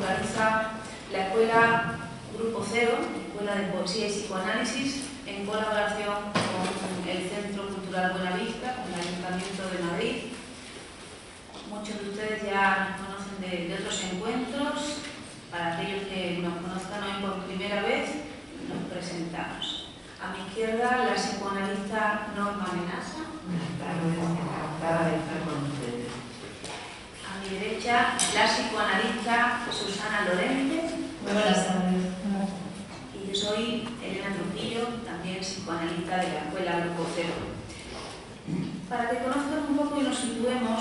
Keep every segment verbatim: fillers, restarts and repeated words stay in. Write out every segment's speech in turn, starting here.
organiza la Escuela Grupo Cero, Escuela de Poesía y Psicoanálisis, en colaboración con el Centro Cultural Buenavista, con el Ayuntamiento de Madrid. Muchos de ustedes ya nos conocen de, de otros encuentros. Para aquellos que nos conozcan hoy por primera vez, nos presentamos. A mi izquierda, la psicoanalista Norma Menasa. Buenas tardes, encantada de estar con ustedes. A mi derecha, la psicoanalista Susana Lorente. Muy buenas tardes. Y yo soy Elena Trujillo, también psicoanalista de la Escuela Grupo Cero. Para que conozcan un poco y nos situemos,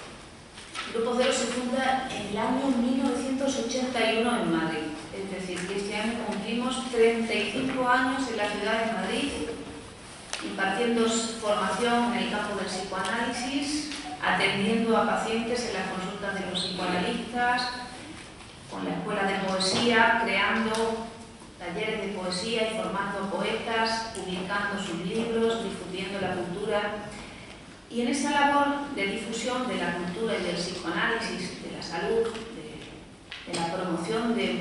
Grupo Cero se funda en el año mil novecientos ochenta y uno en Madrid. Es decir, que este año cumplimos treinta y cinco años en la ciudad de Madrid, impartiendo formación en el campo del psicoanálisis, atendiendo a pacientes en las consultas de los psicoanalistas, con la escuela de poesía, creando talleres de poesía y formando poetas, publicando sus libros, difundiendo la cultura. Y en esa labor de difusión de la cultura y del psicoanálisis, de la salud, de, de la promoción de,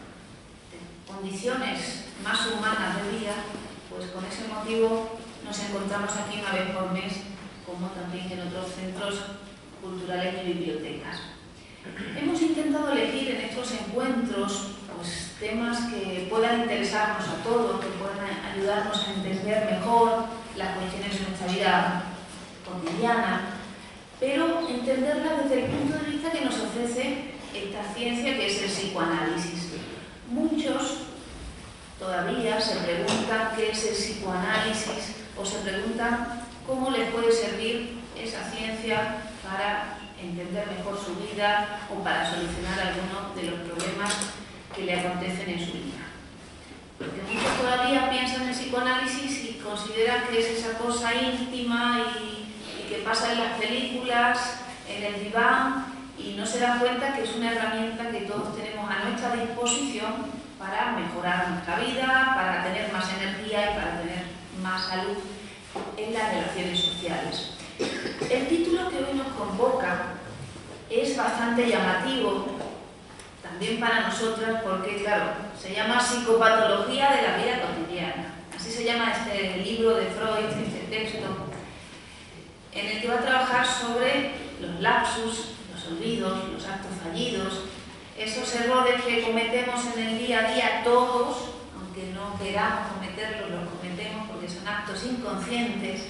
de condiciones más humanas de vida, pues con ese motivo nos encontramos aquí una vez por mes, como también en otros centros culturales y bibliotecas. Hemos intentado elegir en estos encuentros pues, temas que puedan interesarnos a todos, que puedan ayudarnos a entender mejor las cuestiones de nuestra vida cotidiana, pero entenderla desde el punto de vista que nos ofrece esta ciencia que es el psicoanálisis. Muchos todavía se preguntan qué es el psicoanálisis o se preguntan cómo les puede servir esa ciencia para entender mejor su vida o para solucionar algunos de los problemas que le acontecen en su vida. Porque muchos todavía piensan en el psicoanálisis y consideran que es esa cosa íntima y que pasa en las películas, en el diván, y no se dan cuenta que es una herramienta que todos tenemos a nuestra disposición para mejorar nuestra vida, para tener más energía y para tener más salud en las relaciones sociales. El título que hoy nos convoca es bastante llamativo, también para nosotras, porque, claro, se llama Psicopatología de la vida cotidiana. Así se llama este libro de Freud, este texto, en el que va a trabajar sobre los lapsus, los olvidos, los actos fallidos, esos errores que cometemos en el día a día todos, aunque no queramos cometerlos, los cometemos porque son actos inconscientes,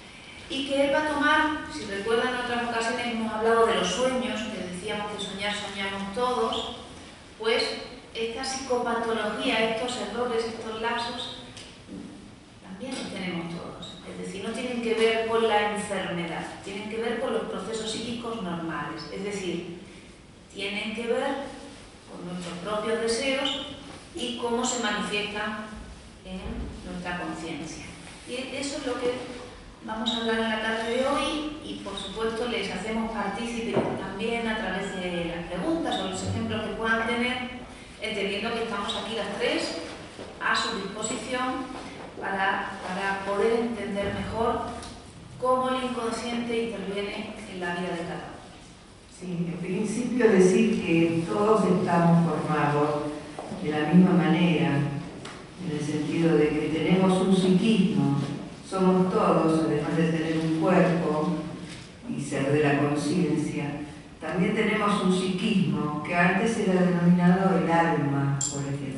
y que él va a tomar, si recuerdan en otras ocasiones hemos hablado de los sueños, que decíamos que soñar soñamos todos, pues esta psicopatología, estos errores, estos lapsus, también los tenemos todos. Es decir, no tienen que ver con la enfermedad, tienen que ver con los procesos psíquicos normales. Es decir, tienen que ver con nuestros propios deseos y cómo se manifiestan en nuestra conciencia. Y eso es lo que vamos a hablar en la tarde de hoy y, por supuesto, les hacemos partícipes también a través de las preguntas o los ejemplos que puedan tener, entendiendo que estamos aquí las tres a su disposición para, para poder entender mejor cómo el inconsciente interviene en la vida de cada uno. Sí, en principio decir que todos estamos formados de la misma manera, en el sentido de que tenemos un psiquismo, somos todos, además de tener un cuerpo y ser de la conciencia, también tenemos un psiquismo que antes era denominado el alma, por ejemplo.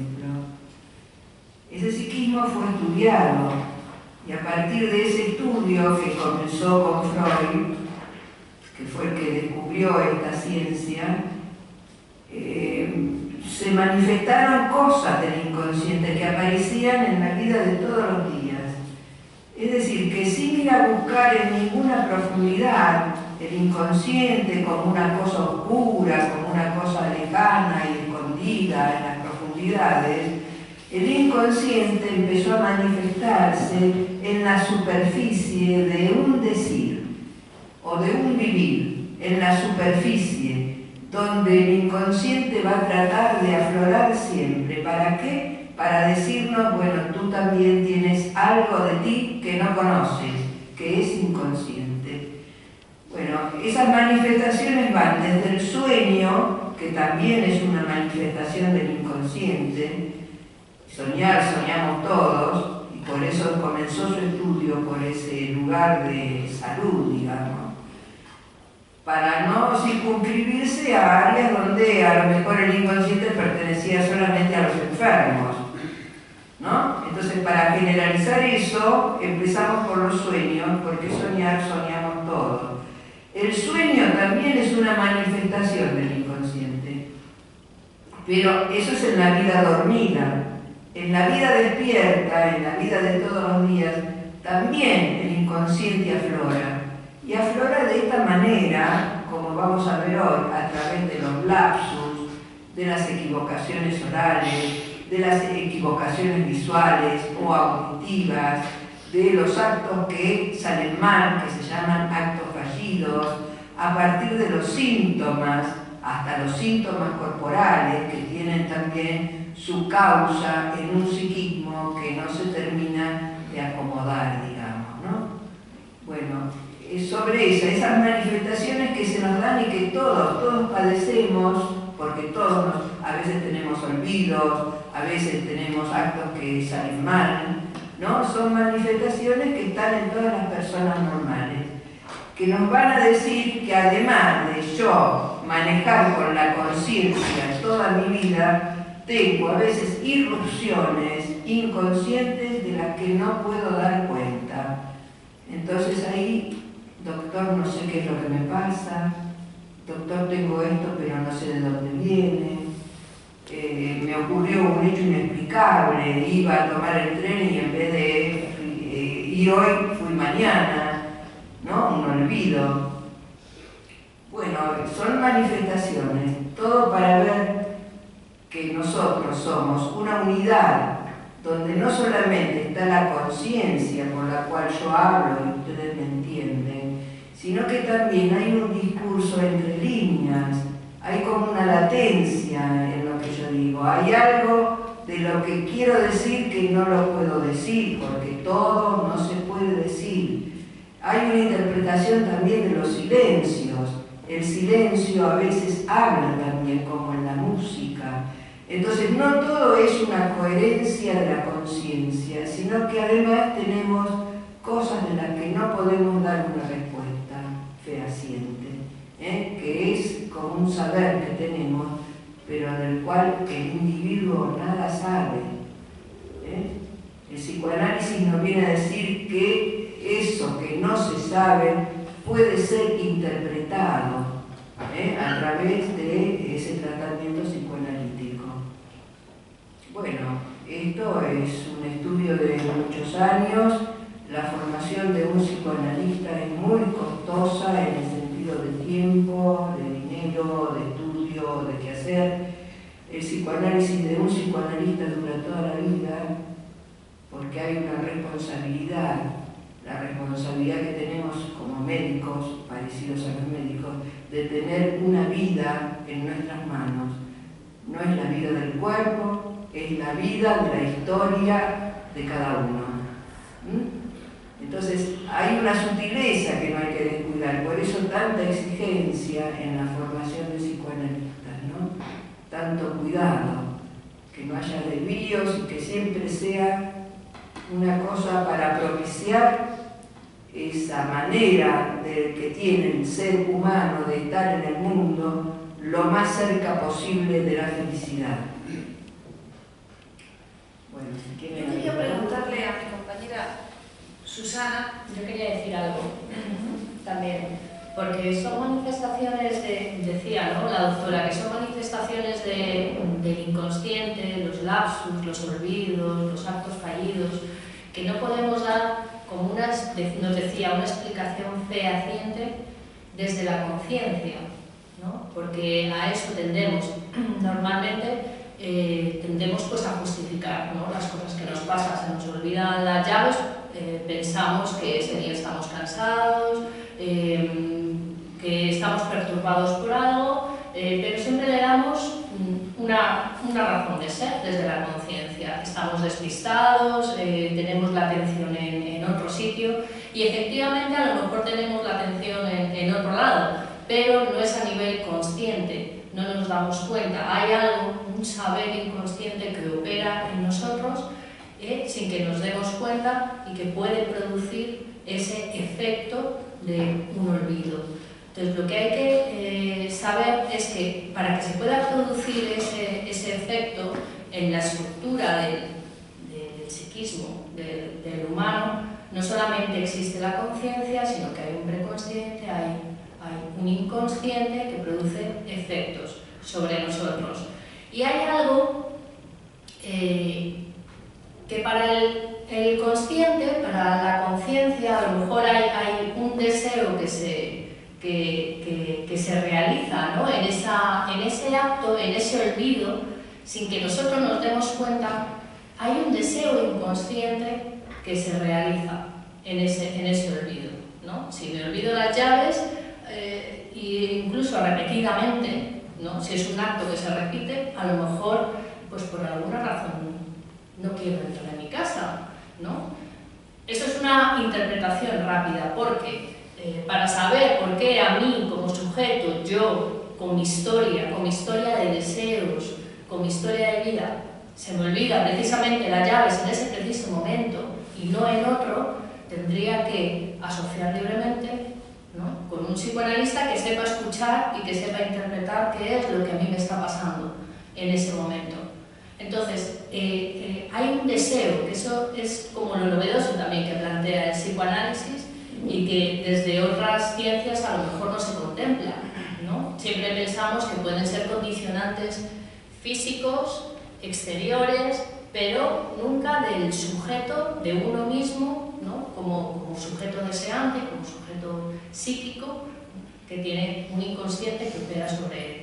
Ese psiquismo fue estudiado y a partir de ese estudio que comenzó con Freud, que fue el que descubrió esta ciencia, eh, se manifestaron cosas del inconsciente que aparecían en la vida de todos los días. Es decir, que sin ir a buscar en ninguna profundidad el inconsciente como una cosa oscura, como una cosa lejana y escondida en las profundidades, el inconsciente empezó a manifestarse en la superficie de un decir o de un vivir, en la superficie, donde el inconsciente va a tratar de aflorar siempre. ¿Para qué? Para decirnos, bueno, tú también tienes algo de ti que no conoces, que es inconsciente. Bueno, esas manifestaciones van desde el sueño, que también es una manifestación del inconsciente. Soñar, soñamos todos, y por eso comenzó su estudio por ese lugar de salud, digamos, para no circunscribirse a áreas donde a lo mejor el inconsciente pertenecía solamente a los enfermos, ¿no? Entonces, para generalizar eso, empezamos por los sueños, porque soñar, soñamos todos. El sueño también es una manifestación del inconsciente, pero eso es en la vida dormida. En la vida despierta, en la vida de todos los días, también el inconsciente aflora. Y aflora de esta manera, como vamos a ver hoy, a través de los lapsus, de las equivocaciones orales, de las equivocaciones visuales o auditivas, de los actos que salen mal, que se llaman actos fallidos, a partir de los síntomas, hasta los síntomas corporales, que tienen también su causa en un psiquismo que no se termina de acomodar, digamos, ¿no? Bueno, sobre esa, esas manifestaciones que se nos dan y que todos, todos padecemos, porque todos nos, a veces tenemos olvidos, a veces tenemos actos que salen mal, ¿no? Son manifestaciones que están en todas las personas normales, que nos van a decir que además de yo manejar con la conciencia toda mi vida, tengo a veces irrupciones inconscientes de las que no puedo dar cuenta. Entonces ahí, doctor, no sé qué es lo que me pasa, doctor, tengo esto pero no sé de dónde viene, eh, me ocurrió un hecho inexplicable, iba a tomar el tren y en vez de eh, ir hoy, fui mañana, ¿no? Un olvido. Bueno, son manifestaciones, todo para ver que nosotros somos una unidad donde no solamente está la conciencia por la cual yo hablo y ustedes me entienden, sino que también hay un discurso entre líneas, hay como una latencia en lo que yo digo, hay algo de lo que quiero decir que no lo puedo decir, porque todo no se puede decir. Hay una interpretación también de los silencios, el silencio a veces habla también, como en la música. Entonces, no todo es una coherencia de la conciencia, sino que además tenemos cosas de las que no podemos dar una respuesta fehaciente, ¿eh? Que es como un saber que tenemos, pero del cual el individuo nada sabe, ¿eh? El psicoanálisis nos viene a decir que eso que no se sabe puede ser interpretado, ¿eh? A través de ese tratamiento psicoanalítico. Bueno, esto es un estudio de muchos años. La formación de un psicoanalista es muy costosa en el sentido de tiempo, de dinero, de estudio, de qué hacer. El psicoanálisis de un psicoanalista dura toda la vida porque hay una responsabilidad, la responsabilidad que tenemos como médicos, parecidos a los médicos, de tener una vida en nuestras manos. No es la vida del cuerpo, es la vida de la historia de cada uno. ¿Mm? Entonces, hay una sutileza que no hay que descuidar, por eso tanta exigencia en la formación de psicoanalistas, ¿no? Tanto cuidado, que no haya desvíos y que siempre sea una cosa para propiciar esa manera de que tiene el ser humano de estar en el mundo lo más cerca posible de la felicidad. Bueno, si quieren... Yo quería preguntarle a mi compañera Susana. Yo quería decir algo también, porque son manifestaciones de, decía, ¿no?, la doctora, que son manifestaciones de, del inconsciente, los lapsus, los olvidos, los actos fallidos, que no podemos dar como una, nos decía, una explicación fehaciente desde la conciencia, ¿no? Porque a eso tendemos normalmente. Eh, tendemos pues a justificar, ¿no?, las cosas que nos pasan, se nos olvidan las llaves, eh, pensamos que ese día estamos cansados, eh, que estamos perturbados por algo, eh, pero siempre le damos una, una razón de ser desde la conciencia. Estamos despistados, eh, tenemos la atención en, en otro sitio y efectivamente a lo mejor tenemos la atención en, en otro lado, pero no es a nivel consciente. no nos damos cuenta. Hay algo, un saber inconsciente que opera en nosotros eh, sin que nos demos cuenta y que puede producir ese efecto de un olvido. Entonces, lo que hay que eh, saber es que para que se pueda producir ese, ese efecto en la estructura del, de, del psiquismo del, del humano, no solamente existe la conciencia, sino que hay un preconsciente, hay, hay un inconsciente que produce efectos sobre nosotros. Y hay algo eh, que para el, el consciente, para la conciencia, a lo mejor hay, hay un deseo que se, que, que, que se realiza, ¿no? en, esa, en ese acto, en ese olvido, sin que nosotros nos demos cuenta, hay un deseo inconsciente que se realiza en ese, en ese olvido, ¿no? Si me olvido las llaves, eh, e incluso repetidamente, ¿no? Si es un acto que se repite, a lo mejor, pues por alguna razón no quiero entrar en mi casa, ¿no? Eso es una interpretación rápida, porque eh, para saber por qué a mí como sujeto, yo, con mi historia, con mi historia de deseos, con mi historia de vida, se me olvida precisamente las llaves en ese preciso momento y no en otro, tendría que asociar libremente, ¿no? Con un psicoanalista que sepa escuchar y que sepa interpretar qué es lo que a mí me está pasando en ese momento. Entonces, eh, eh, hay un deseo, que eso es como lo novedoso también que plantea el psicoanálisis y que desde otras ciencias a lo mejor no se contempla, ¿no? Siempre pensamos que pueden ser condicionantes físicos, exteriores, pero nunca del sujeto, de uno mismo, ¿no? como, como sujeto deseante, como sujeto psíquico, que tiene un inconsciente que opera sobre él.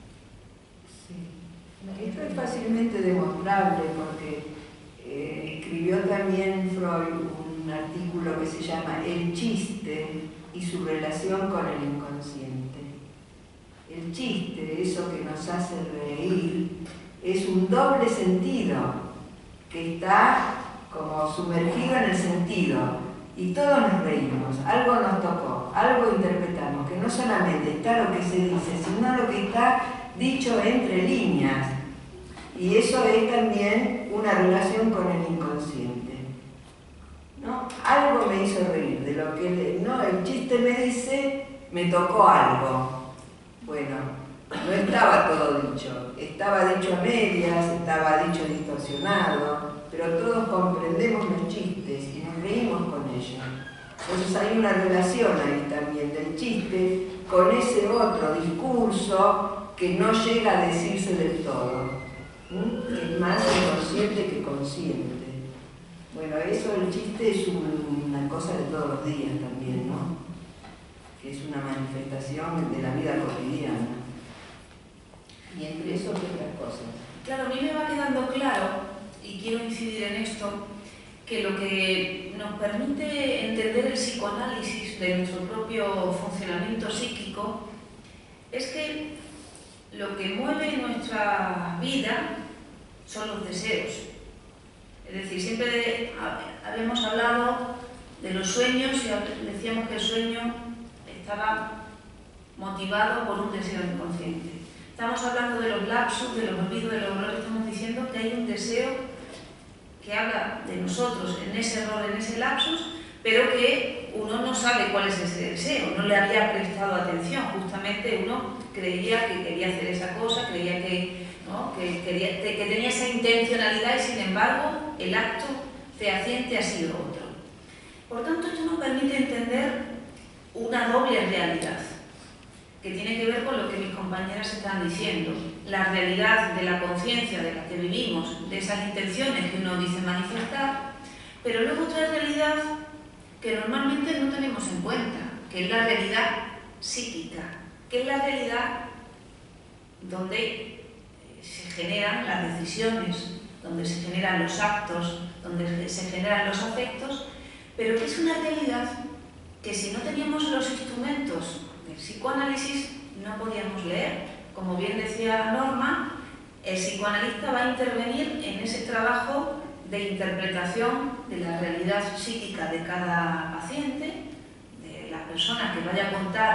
Sí. Esto es fácilmente demostrable porque eh, escribió también Freud un artículo que se llama El chiste y su relación con el inconsciente. El chiste, eso que nos hace reír, es un doble sentido que está como sumergido en el sentido y todos nos reímos, algo nos tocó, algo interpretamos, que no solamente está lo que se dice, sino lo que está dicho entre líneas, y eso es también una relación con el inconsciente, ¿no? Algo me hizo reír, de lo que le, no, el chiste me dice, me tocó algo. Bueno, no estaba todo dicho, estaba dicho a medias, estaba dicho distorsionado, pero todos comprendemos los chistes y nos reímos con ellos. Entonces hay una relación ahí también del chiste con ese otro discurso que no llega a decirse del todo, ¿Mm? que es más inconsciente que consciente. Bueno, eso el chiste es un, una cosa de todos los días también, ¿no? Que es una manifestación de la vida cotidiana. Y entre eso, ¿qué otras cosas? Claro, a mí me va quedando claro, y quiero incidir en esto, que lo que nos permite entender el psicoanálisis de nuestro propio funcionamiento psíquico es que lo que mueve nuestra vida son los deseos. Es decir, siempre habíamos hablado de los sueños y decíamos que el sueño estaba motivado por un deseo inconsciente. Estamos hablando de los lapsus, de los olvidos, de los errores, estamos diciendo que hay un deseo que habla de nosotros en ese error, en ese lapsus, pero que uno no sabe cuál es ese deseo, no le había prestado atención, justamente uno creía que quería hacer esa cosa, creía que, ¿no? que, quería, que tenía esa intencionalidad y sin embargo el acto fehaciente ha sido otro. Por tanto, esto nos permite entender una doble realidad, que tiene que ver con lo que mis compañeras están diciendo, la realidad de la conciencia de la que vivimos, de esas intenciones que uno dice manifestar, pero luego otra realidad que normalmente no tenemos en cuenta, que es la realidad psíquica, que es la realidad donde se generan las decisiones, donde se generan los actos, donde se generan los afectos, pero que es una realidad que si no teníamos los instrumentos del psicoanálisis no podíamos leer. Como bien decía Norma, el psicoanalista va a intervenir en ese trabajo de interpretación de la realidad psíquica de cada paciente, de la persona que vaya a contar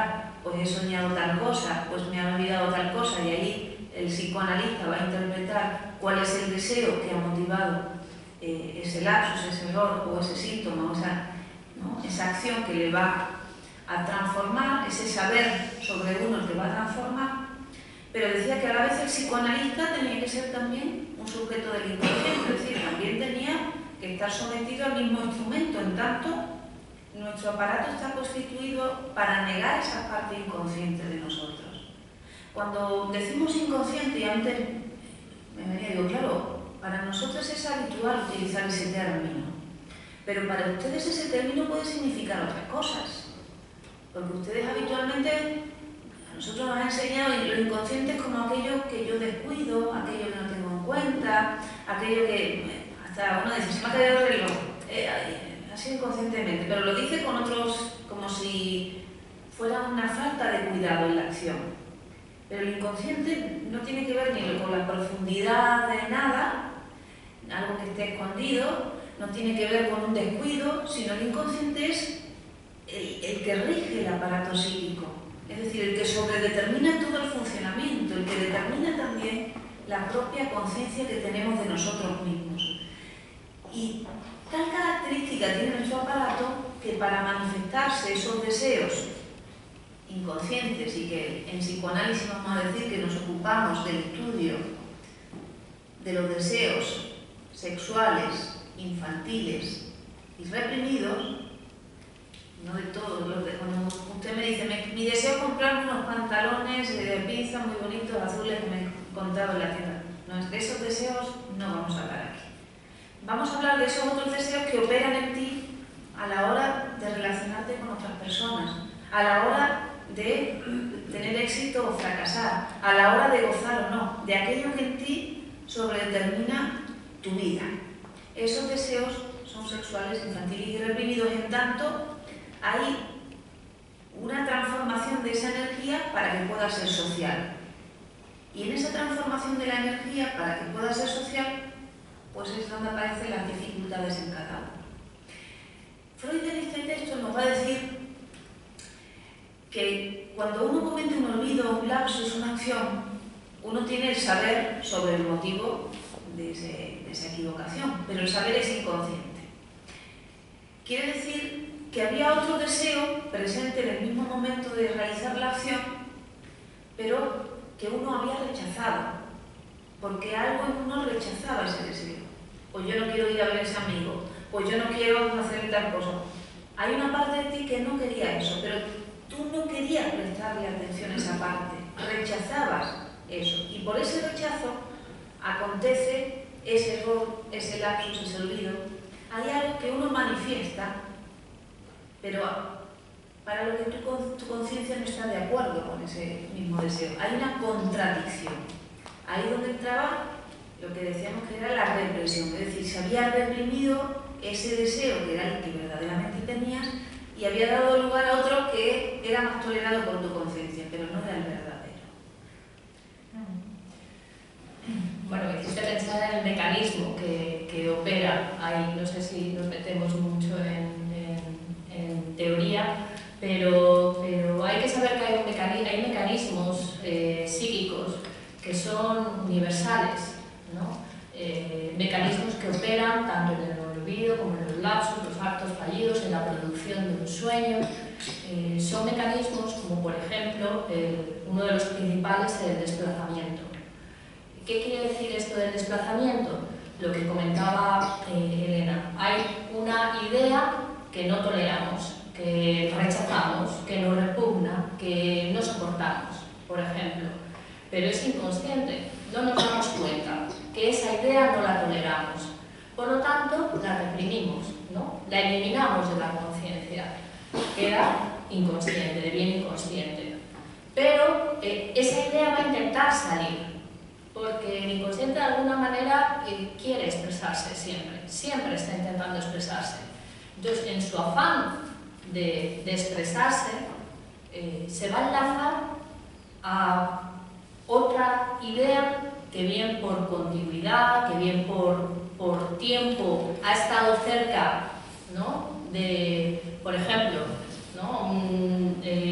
pues he soñado tal cosa, pues me ha olvidado tal cosa, y ahí el psicoanalista va a interpretar cuál es el deseo que ha motivado eh, ese lapsus, ese error o ese síntoma, o esa, ¿no? esa acción que le va a transformar, ese saber sobre uno que va a transformar. Pero decía que a la vez el psicoanalista tenía que ser también un sujeto del inconsciente, es decir, también tenía que estar sometido al mismo instrumento, en tanto nuestro aparato está constituido para negar esa parte inconsciente de nosotros. Cuando decimos inconsciente, y antes me venía, digo, claro, para nosotros es habitual utilizar ese término, pero para ustedes ese término puede significar otras cosas, porque ustedes habitualmente, a nosotros nos han enseñado lo inconsciente como aquello que yo descuido, aquello que no tengo en cuenta, aquello que hasta uno dice, se me ha caído el reloj, eh, así inconscientemente, pero lo dice con otros, como si fuera una falta de cuidado en la acción. Pero el inconsciente no tiene que ver ni con la profundidad de nada, algo que esté escondido, no tiene que ver con un descuido, sino el inconsciente es el, el que rige el aparato psíquico, es decir, el que sobredetermina todo el funcionamiento, el que determina también la propia conciencia que tenemos de nosotros mismos. Y tal característica tiene nuestro aparato que para manifestarse esos deseos inconscientes, y que en psicoanálisis vamos a decir que nos ocupamos del estudio de los deseos sexuales, infantiles y reprimidos, no de todos los de, cuando usted me dice, me, mi deseo es comprarme unos pantalones de pinza muy bonitos, azules, que me he encontrado en la tienda. No, de esos deseos no vamos a hablar aquí. Vamos a hablar de esos otros deseos que operan en ti a la hora de relacionarte con otras personas, a la hora de tener éxito o fracasar, a la hora de gozar o no, de aquello que en ti sobredetermina tu vida. Esos deseos son sexuales, infantiles y reprimidos, en tanto hay una transformación de esa energía para que pueda ser social. Y en esa transformación de la energía para que pueda ser social, pues es donde aparecen las dificultades en cada uno. Freud en este texto nos va a decir que cuando uno comete un olvido, un lapsus, una acción, uno tiene el saber sobre el motivo de, ese, de esa equivocación, pero el saber es inconsciente. Quiere decir que había otro deseo presente en el mismo momento de realizar la acción, pero que uno había rechazado, porque algo en uno rechazaba ese deseo. Pues yo no quiero ir a ver a ese amigo, pues yo no quiero hacer tal cosa. Hay una parte de ti que no quería eso, pero tú no querías prestarle atención a esa parte, rechazabas eso. Y por ese rechazo acontece ese error, ese lapsus, ese olvido. Hay algo que uno manifiesta, pero para lo que tu, tu conciencia no está de acuerdo con ese mismo deseo. Hay una contradicción. Ahí donde entraba lo que decíamos que era la represión, es decir, se había reprimido ese deseo que era el que verdaderamente tenías y había dado lugar a otro que era más tolerado por tu conciencia, pero no era el verdadero. Bueno, me hiciste pensar en el mecanismo que, que opera ahí, no sé si nos metemos mucho en, en, en teoría, pero, pero hay que saber que hay, un mecanismo, hay mecanismos eh, psíquicos que son universales, ¿no? Eh, mecanismos que operan tanto en el olvido como en los lapsus, los actos fallidos, en la producción de un sueño. Eh, son mecanismos como, por ejemplo, el, uno de los principales es el desplazamiento. ¿Qué quiere decir esto del desplazamiento? Lo que comentaba eh, Elena. Hay una idea que no toleramos, que rechazamos, que nos repugna, que no soportamos, por ejemplo. Pero es inconsciente, no nos damos cuenta que esa idea no la toleramos. Por lo tanto, la reprimimos, ¿no? La eliminamos de la conciencia. Queda inconsciente, de bien inconsciente. Pero eh, esa idea va a intentar salir, porque el inconsciente de alguna manera eh, quiere expresarse siempre, siempre está intentando expresarse. Entonces, en su afán de, de expresarse, eh, se va a enlazar a otra idea que bien por continuidad, que bien por, por tiempo ha estado cerca, ¿no? De, por ejemplo, ¿no? Un, eh,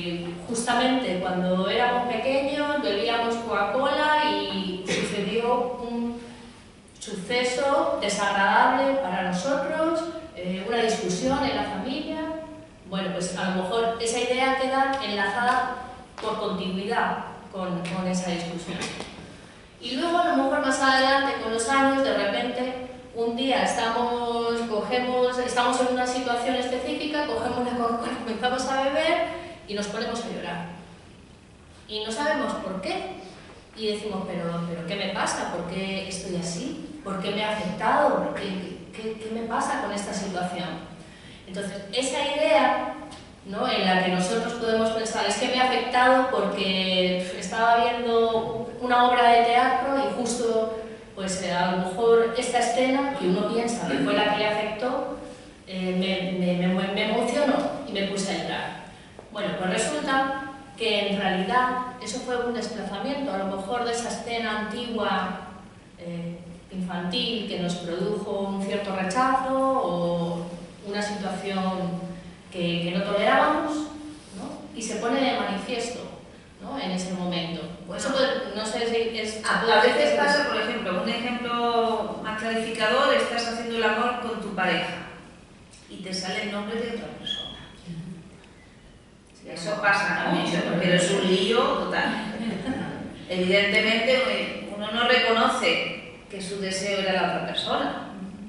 justamente cuando éramos pequeños bebíamos Coca-Cola y sucedió un suceso desagradable para nosotros, eh, una discusión en la familia. Bueno, pues a lo mejor esa idea queda enlazada por continuidad con, con esa discusión. Y luego a lo mejor más adelante, con los años, de repente, un día estamos, cogemos, estamos en una situación específica, cogemos la Coca-Cola, comenzamos a beber y nos ponemos a llorar. Y no sabemos por qué. Y decimos, pero, pero ¿qué me pasa? ¿Por qué estoy así? ¿Por qué me ha afectado? ¿Qué, qué, qué me pasa con esta situación? Entonces, esa idea, ¿no?, en la que nosotros podemos pensar, es que me ha afectado porque estaba viendo una obra de teatro y justo, pues a lo mejor esta escena, que uno piensa que fue la que le afectó, eh, me, me, me, me emocionó y me puse a llorar. Bueno, pues resulta que en realidad eso fue un desplazamiento, a lo mejor de esa escena antigua, eh, infantil, que nos produjo un cierto rechazo o una situación que, que no tolerábamos, ¿no?, y se pone de manifiesto, ¿no?, en ese momento. Bueno, eso puede, no sé si es... A, a veces pasa, por ejemplo, un ejemplo más clarificador, estás haciendo el amor con tu pareja y te sale el nombre de otra persona. Eso pasa mucho, pero es un lío total. Evidentemente uno no reconoce que su deseo era la otra persona,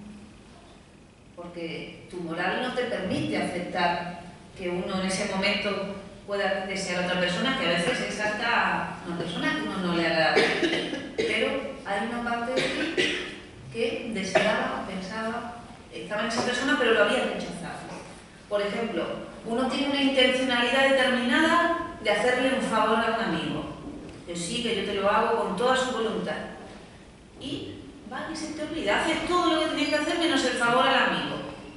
porque tu moral no te permite aceptar que uno en ese momento pueda desear a otra persona, que a veces es hasta una persona que uno no le agrada. Pero hay una parte de ti que deseaba, pensaba, estaba en esa persona, pero lo había rechazado. Por ejemplo, uno tiene una intencionalidad determinada de hacerle un favor a un amigo. Que sí, que yo te lo hago con toda su voluntad. Y va y se te olvida, haces todo lo que tienes que hacer menos el favor al amigo.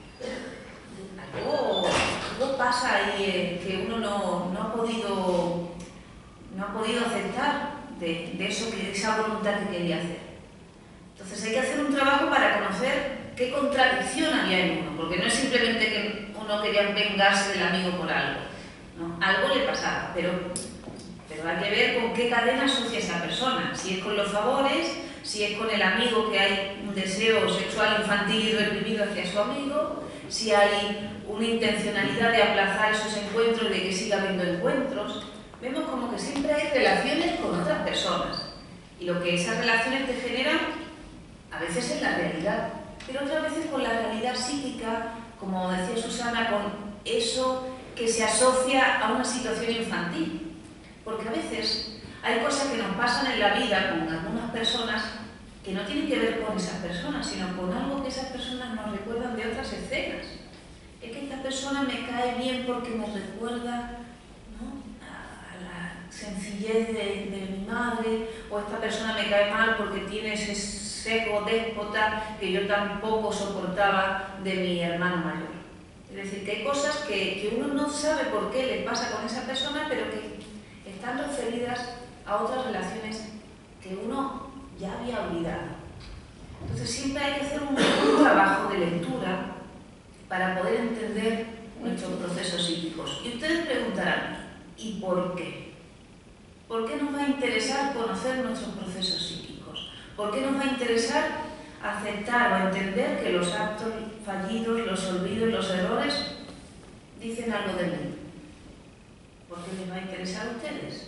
Algo, algo pasa ahí eh, que uno no, no, ha podido, no ha podido aceptar de, de eso, de esa voluntad que quería hacer. Entonces hay que hacer un trabajo para conocer qué contradicción había en uno, porque no es simplemente que uno quería vengarse del amigo por algo, ¿no? Algo le pasaba, pero, pero hay que ver con qué cadena asocia esa persona, si es con los favores, si es con el amigo, que hay un deseo sexual infantil y reprimido hacia su amigo, si hay una intencionalidad de aplazar esos encuentros, de que siga habiendo encuentros. Vemos como que siempre hay relaciones con otras personas y lo que esas relaciones te generan a veces es la realidad, pero otras veces con la realidad psíquica, como decía Susana, con eso que se asocia a una situación infantil. Porque a veces hay cosas que nos pasan en la vida con algunas personas que no tienen que ver con esas personas, sino con algo que esas personas nos recuerdan de otras escenas. Es que esta persona me cae bien porque me recuerda, ¿no?, a la sencillez de, de mi madre, o esta persona me cae mal porque tiene ese seco déspota que yo tampoco soportaba de mi hermano mayor. Es decir, que hay cosas que, que uno no sabe por qué le pasa con esa persona, pero que están referidas a otras relaciones que uno ya había olvidado. Entonces siempre hay que hacer un, un trabajo de lectura para poder entender nuestros procesos psíquicos. Y ustedes preguntarán, ¿y por qué? ¿Por qué nos va a interesar conocer nuestros procesos psíquicos? ¿Por qué nos va a interesar aceptar o entender que los actos fallidos, los olvidos, los errores dicen algo de mí? ¿Por qué les va a interesar a ustedes?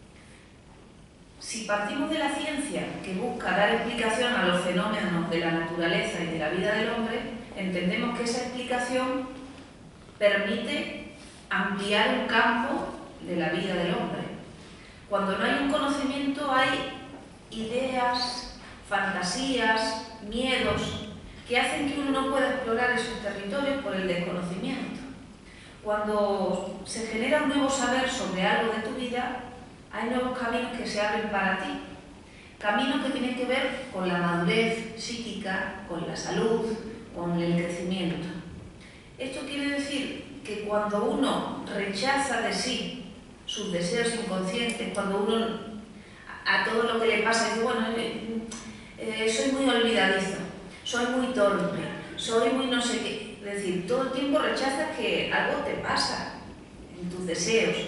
Si partimos de la ciencia, que busca dar explicación a los fenómenos de la naturaleza y de la vida del hombre, entendemos que esa explicación permite ampliar un campo de la vida del hombre. Cuando no hay un conocimiento, hay ideas, fantasías, miedos, que hacen que uno no pueda explorar esos territorios por el desconocimiento. Cuando se genera un nuevo saber sobre algo de tu vida, hay nuevos caminos que se abren para ti. Caminos que tienen que ver con la madurez psíquica, con la salud, con el crecimiento. Esto quiere decir que cuando uno rechaza de sí sus deseos inconscientes, cuando uno a todo lo que le pasa dice, bueno, eh, eh, soy muy olvidadizo, soy muy torpe, soy muy no sé qué. Es decir, todo el tiempo rechazas que algo te pasa en tus deseos.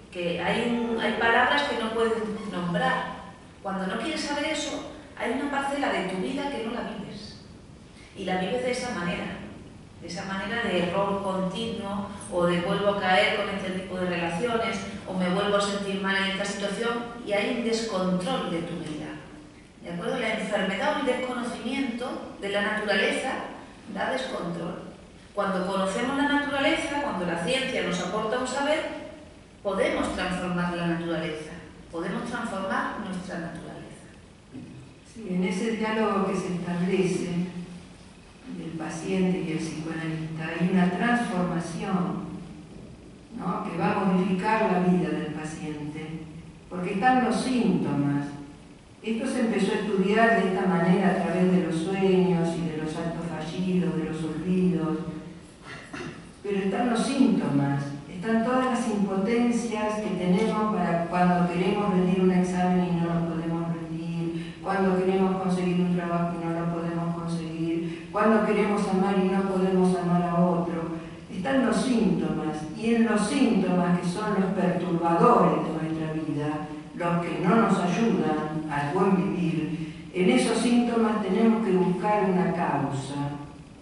que hay, un, hay palabras que no pueden nombrar. Cuando no quieres saber eso, hay una parcela de tu vida que no la vives. Y la vives de esa manera, de esa manera de error continuo, o de vuelvo a caer con este tipo de relaciones, o me vuelvo a sentir mal en esta situación, y hay un descontrol de tu vida. ¿De acuerdo? La enfermedad o el desconocimiento de la naturaleza da descontrol. Cuando conocemos la naturaleza, cuando la ciencia nos aporta un saber, podemos transformar la naturaleza, podemos transformar nuestra naturaleza. Sí, en ese diálogo que se establece del paciente y el psicoanalista hay una transformación, ¿no?, que va a modificar la vida del paciente, porque están los síntomas. Esto se empezó a estudiar de esta manera a través de los sueños y de los actos fallidos, de los olvidos, pero están los síntomas, están todas las impotencias que tenemos para cuando queremos rendir un examen y no lo podemos rendir, cuando queremos conseguir un trabajo y no lo podemos conseguir, cuando queremos amar y no podemos amar a otro. Están los síntomas, y en los síntomas, que son los perturbadores de nuestra vida, los que no nos ayudan al buen vivir, en esos síntomas tenemos que buscar una causa,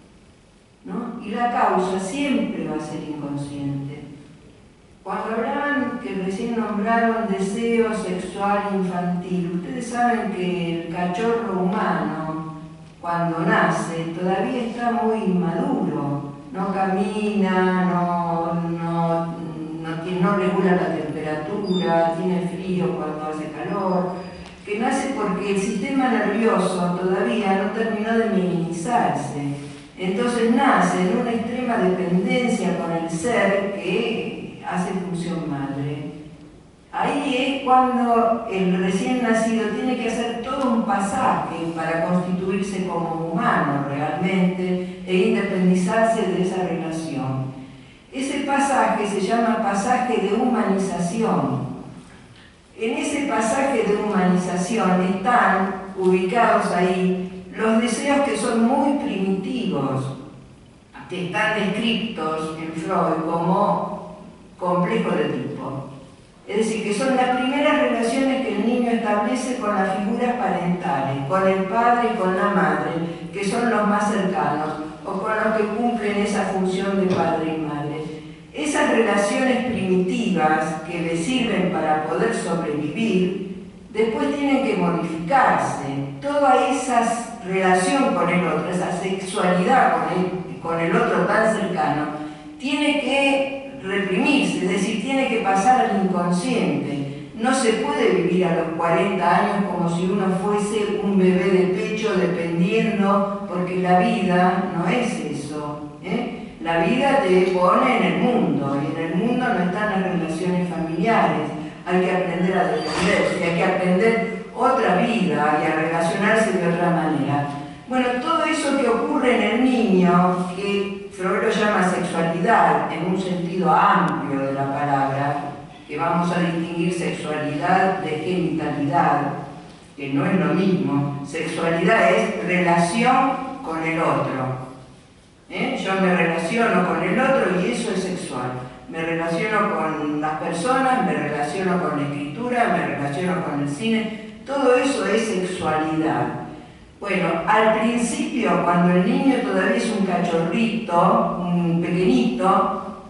¿no? Y la causa siempre va a ser inconsciente. Cuando hablaban, que recién nombraron deseo sexual infantil, ustedes saben que el cachorro humano, cuando nace, todavía está muy inmaduro, no camina, no, no, no, tiene, no regula la temperatura, tiene frío cuando hace calor, que nace porque el sistema nervioso todavía no terminó de minimizarse. Entonces nace en una extrema dependencia con el ser que hace función madre. Ahí es cuando el recién nacido tiene que hacer todo un pasaje para constituirse como humano realmente e independizarse de esa relación. Ese pasaje se llama pasaje de humanización. En ese pasaje de humanización están ubicados ahí los deseos que son muy primitivos, que están descritos en Freud como complejo de tipo. Es decir, que son las primeras relaciones que el niño establece con las figuras parentales, con el padre y con la madre, que son los más cercanos, o con los que cumplen esa función de padre y madre. Esas relaciones primitivas que le sirven para poder sobrevivir, después tienen que modificarse. Toda esa relación con el otro, esa sexualidad con el, con el otro tan cercano, tiene que reprimirse, es decir, tiene que pasar al inconsciente. No se puede vivir a los cuarenta años como si uno fuese un bebé de pecho dependiendo, porque la vida no es eso, ¿eh? La vida te pone en el mundo, y en el mundo no están las relaciones familiares. Hay que aprender a defenderse, hay que aprender otra vida y a relacionarse de otra manera. Bueno, todo eso que ocurre en el niño, que Freud lo llama sexualidad en un sentido amplio de la palabra, que vamos a distinguir sexualidad de genitalidad, que no es lo mismo. Sexualidad es relación con el otro. ¿Eh? Yo me relaciono con el otro y eso es sexual. Me relaciono con las personas, me relaciono con la escritura, me relaciono con el cine. Todo eso es sexualidad. Bueno, al principio, cuando el niño todavía es un cachorrito, un pequeñito,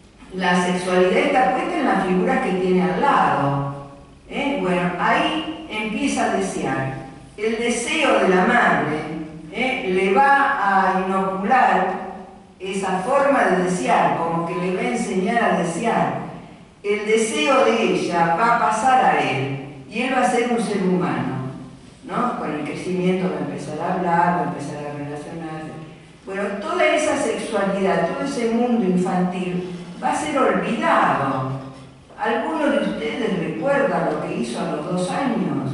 la sexualidad está puesta en las figuras que tiene al lado. ¿Eh? Bueno, ahí empieza a desear. El deseo de la madre ¿eh? le va a inocular esa forma de desear, como que le va a enseñar a desear. El deseo de ella va a pasar a él y él va a ser un ser humano, ¿no? Con el crecimiento va a empezar a hablar, va a empezar a relacionarse. Bueno, toda esa sexualidad, todo ese mundo infantil va a ser olvidado. ¿Alguno de ustedes recuerda lo que hizo a los dos años?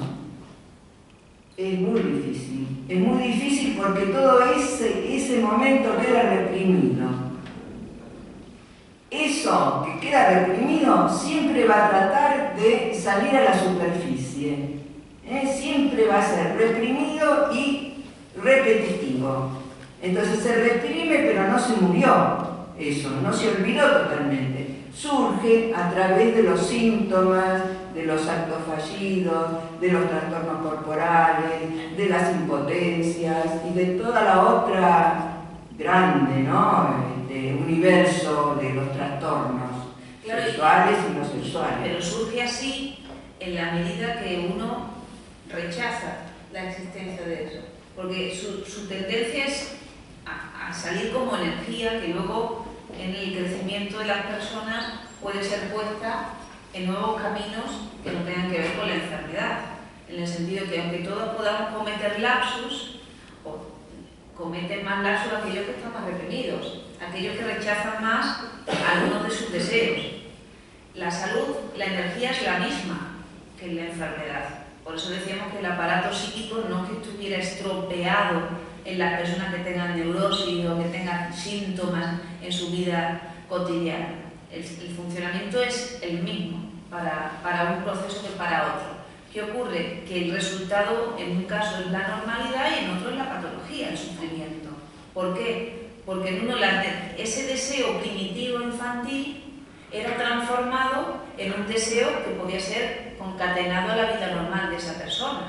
Es muy difícil. Es muy difícil porque todo ese, ese momento queda reprimido. Eso que queda reprimido siempre va a tratar de salir a la superficie. ¿Eh? Siempre va a ser reprimido y repetitivo. Entonces se reprime pero no se murió eso, no se olvidó totalmente. surge a través de los síntomas, de los actos fallidos, de los trastornos corporales, de las impotencias y de toda la otra grande, ¿no? Este universo de los trastornos, claro, sexuales y no sexuales. Pero surge así en la medida que uno rechaza la existencia de eso, porque su, su tendencia es a, a salir como energía que luego en el crecimiento de las personas puede ser puesta en nuevos caminos que no tengan que ver con la enfermedad, en el sentido que aunque todos podamos cometer lapsus, o cometen más lapsus aquellos que están más reprimidos, aquellos que rechazan más algunos de sus deseos. La salud, la energía es la misma que en la enfermedad. Por eso decíamos que el aparato psíquico no es que estuviera estropeado en las personas que tengan neurosis o que tengan síntomas en su vida cotidiana. El, el funcionamiento es el mismo para, para un proceso que para otro. ¿Qué ocurre? Que el resultado en un caso es la normalidad y en otro es la patología, el sufrimiento. ¿Por qué? Porque en uno la, ese deseo primitivo infantil era transformado en un deseo que podía ser concatenado a la vida normal de esa persona.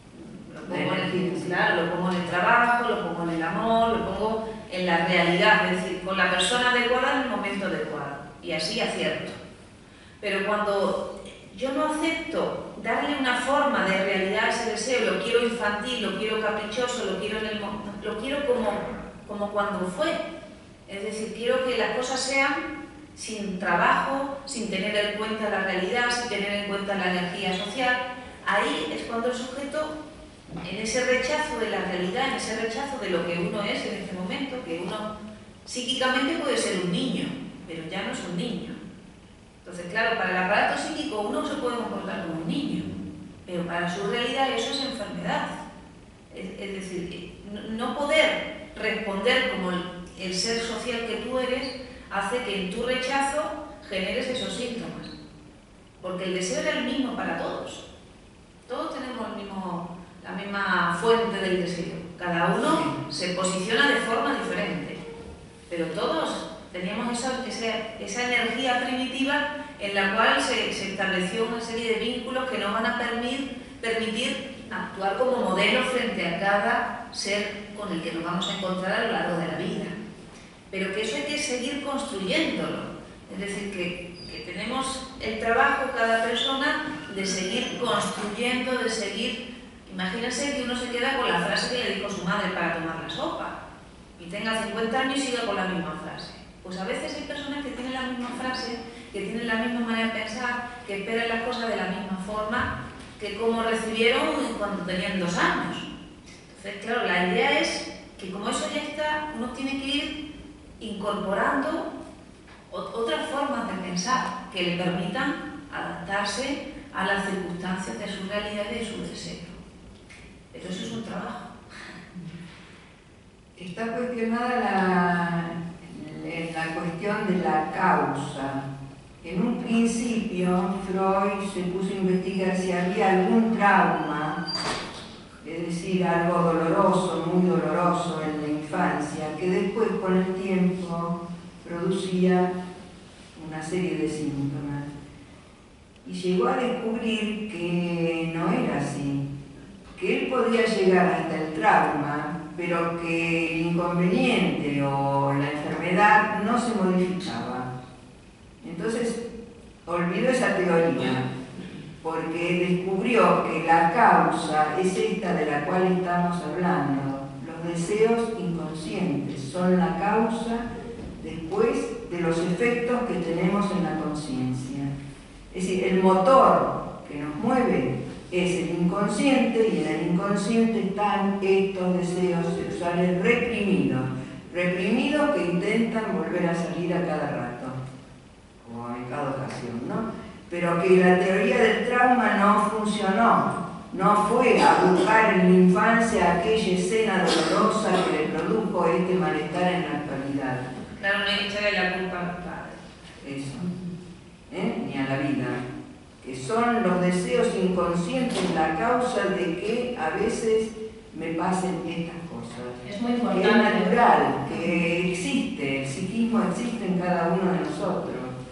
Lo pongo, en el, claro, lo pongo en el trabajo, lo pongo en el amor, lo pongo en la realidad, es decir, con la persona adecuada en el momento adecuado. Y así acierto. Pero cuando yo no acepto darle una forma de realidad a ese deseo, lo quiero infantil, lo quiero caprichoso, lo quiero, en el, lo quiero como, como cuando fue. Es decir, quiero que las cosas sean sin trabajo, sin tener en cuenta la realidad, sin tener en cuenta la energía social. Ahí es cuando el sujeto, en ese rechazo de la realidad, en ese rechazo de lo que uno es en este momento, que uno psíquicamente puede ser un niño, pero ya no es un niño. Entonces, claro, para el aparato psíquico uno se puede comportar como un niño, pero para su realidad eso es enfermedad. Es, es decir, no poder responder como el, el ser social que tú eres hace que en tu rechazo generes esos síntomas. Porque el deseo era el mismo para todos. Todos tenemos el mismo, la misma fuente del deseo. Cada uno se posiciona de forma diferente, pero todos teníamos esa, esa, esa energía primitiva en la cual se, se estableció una serie de vínculos que nos van a permitir, permitir actuar como modelo frente a cada ser con el que nos vamos a encontrar a lo largo de la vida. Pero que eso hay que seguir construyéndolo. Es decir, que, que tenemos el trabajo, cada persona, de seguir construyendo, de seguir... Imagínense que uno se queda con la frase que le dijo su madre para tomar la sopa y tenga cincuenta años y siga con la misma frase. Pues a veces hay personas que tienen la misma frase, que tienen la misma manera de pensar, que esperan las cosas de la misma forma que como recibieron cuando tenían dos años. Entonces, claro, la idea es que como eso ya está, uno tiene que ir incorporando otras formas de pensar que le permitan adaptarse a las circunstancias de su realidad y de su deseo. Pero eso es un trabajo. Está cuestionada la, la cuestión de la causa. En un principio, Freud se puso a investigar si había algún trauma, es decir, algo doloroso, muy doloroso en la infancia, que después, con el tiempo, producía una serie de síntomas. Y llegó a descubrir que no era así, que él podía llegar hasta el trauma, pero que el inconveniente o la enfermedad no se modificaba. Entonces, olvidó esa teoría, porque descubrió que la causa es esta de la cual estamos hablando. Los deseos inconscientes son la causa después de los efectos que tenemos en la conciencia. Es decir, el motor que nos mueve es el inconsciente, y en el inconsciente están estos deseos sexuales reprimidos, reprimidos que intentan volver a salir a cada rato, o en cada ocasión, ¿no? Pero que la teoría del trauma no funcionó, no fue a buscar en la infancia aquella escena dolorosa que le produjo este malestar en la actualidad. Claro, no hay que echarle la culpa a los padres. Eso, ¿eh? Ni a la vida. Que son los deseos inconscientes la causa de que a veces me pasen estas cosas. Es muy importante. Que es natural, que existe, el psiquismo existe en cada uno de nosotros.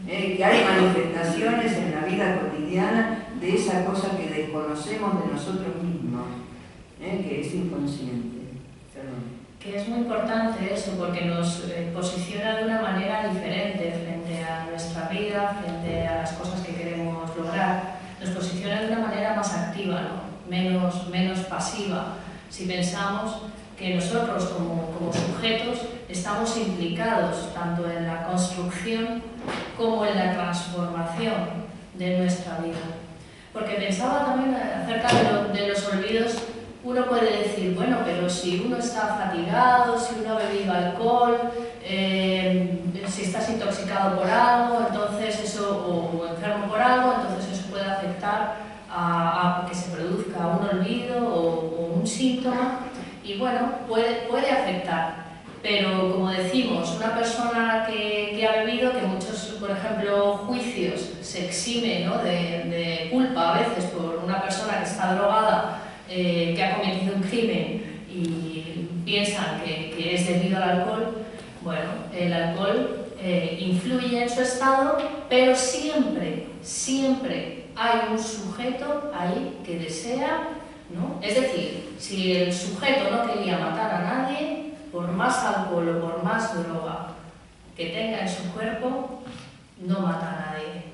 ¿eh? Que hay manifestaciones en la vida cotidiana de esa cosa que desconocemos de nosotros mismos, ¿eh? Que es inconsciente. Perdón. Que es muy importante eso, porque nos eh, posiciona de una manera diferente frente a nuestra vida, frente a las cosas que queremos lograr. Nos posiciona de una manera más activa, ¿no? menos, menos pasiva. Si pensamos que nosotros como, como sujetos estamos implicados tanto en la construcción como en la transformación de nuestra vida. Porque pensaba también acerca de, lo, de los olvidos. Uno puede decir, bueno, pero si uno está fatigado, si uno ha bebido alcohol, eh, si estás intoxicado por algo, entonces eso, o, o enfermo por algo, entonces eso puede afectar a, a que se produzca un olvido o, o un síntoma, y bueno, puede, puede afectar. Pero como decimos, una persona que, que ha bebido, que muchos, por ejemplo, juicios se exime, ¿no? de, de culpa a veces por una persona que está drogada, Eh, que ha cometido un crimen y piensan que, que es debido al alcohol. Bueno, el alcohol eh, influye en su estado, pero siempre, siempre hay un sujeto ahí que desea, ¿no? Es decir, si el sujeto no quería matar a nadie, por más alcohol o por más droga que tenga en su cuerpo, no mata a nadie.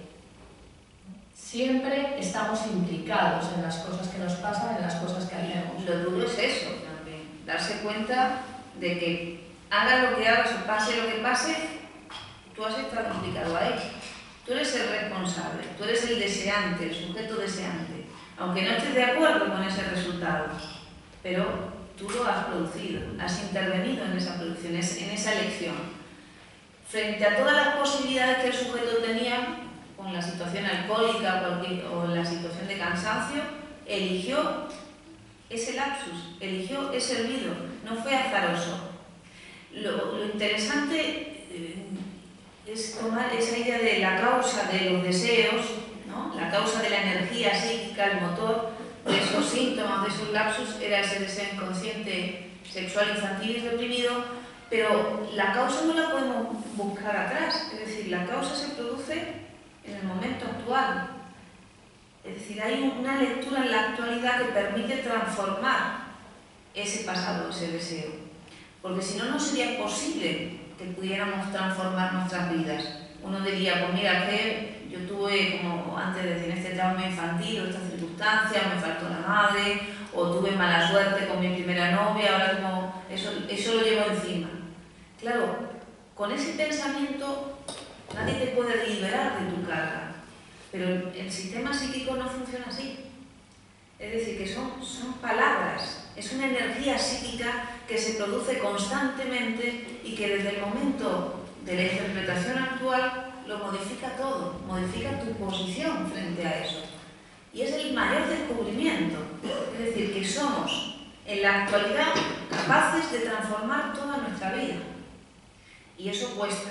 Siempre estamos implicados en las cosas que nos pasan, en las cosas que hacemos. Lo duro es eso también, darse cuenta de que haga lo que hagas o pase lo que pase, tú has estado implicado ahí. Tú eres el responsable, tú eres el deseante, el sujeto deseante, aunque no estés de acuerdo con ese resultado, pero tú lo has producido, has intervenido en esa producción, en esa elección. Frente a todas las posibilidades que el sujeto tenía, con la situación alcohólica o la situación de cansancio, eligió ese lapsus, eligió ese olvido, no fue azaroso. Lo, lo interesante eh, es tomar esa idea de la causa de los deseos, ¿no? La causa de la energía psíquica, el motor de esos síntomas, de esos lapsus, era ese deseo inconsciente sexual infantil y reprimido, pero la causa no la podemos buscar atrás, es decir, la causa se produce en el momento actual. Es decir, hay una lectura en la actualidad que permite transformar ese pasado, ese deseo. Porque si no, no sería posible que pudiéramos transformar nuestras vidas. Uno diría, pues mira, que yo tuve, como antes de decir, este trauma infantil o esta circunstancia, me faltó la madre, o tuve mala suerte con mi primera novia, ahora como eso, eso lo llevo encima. Claro, con ese pensamiento nadie te puede liberar de tu carga, pero el sistema psíquico no funciona así. Es decir, que son, son palabras, es una energía psíquica que se produce constantemente y que desde el momento de la interpretación actual lo modifica todo, modifica tu posición frente a eso. Y es el mayor descubrimiento, es decir, que somos en la actualidad capaces de transformar toda nuestra vida. Y eso cuesta.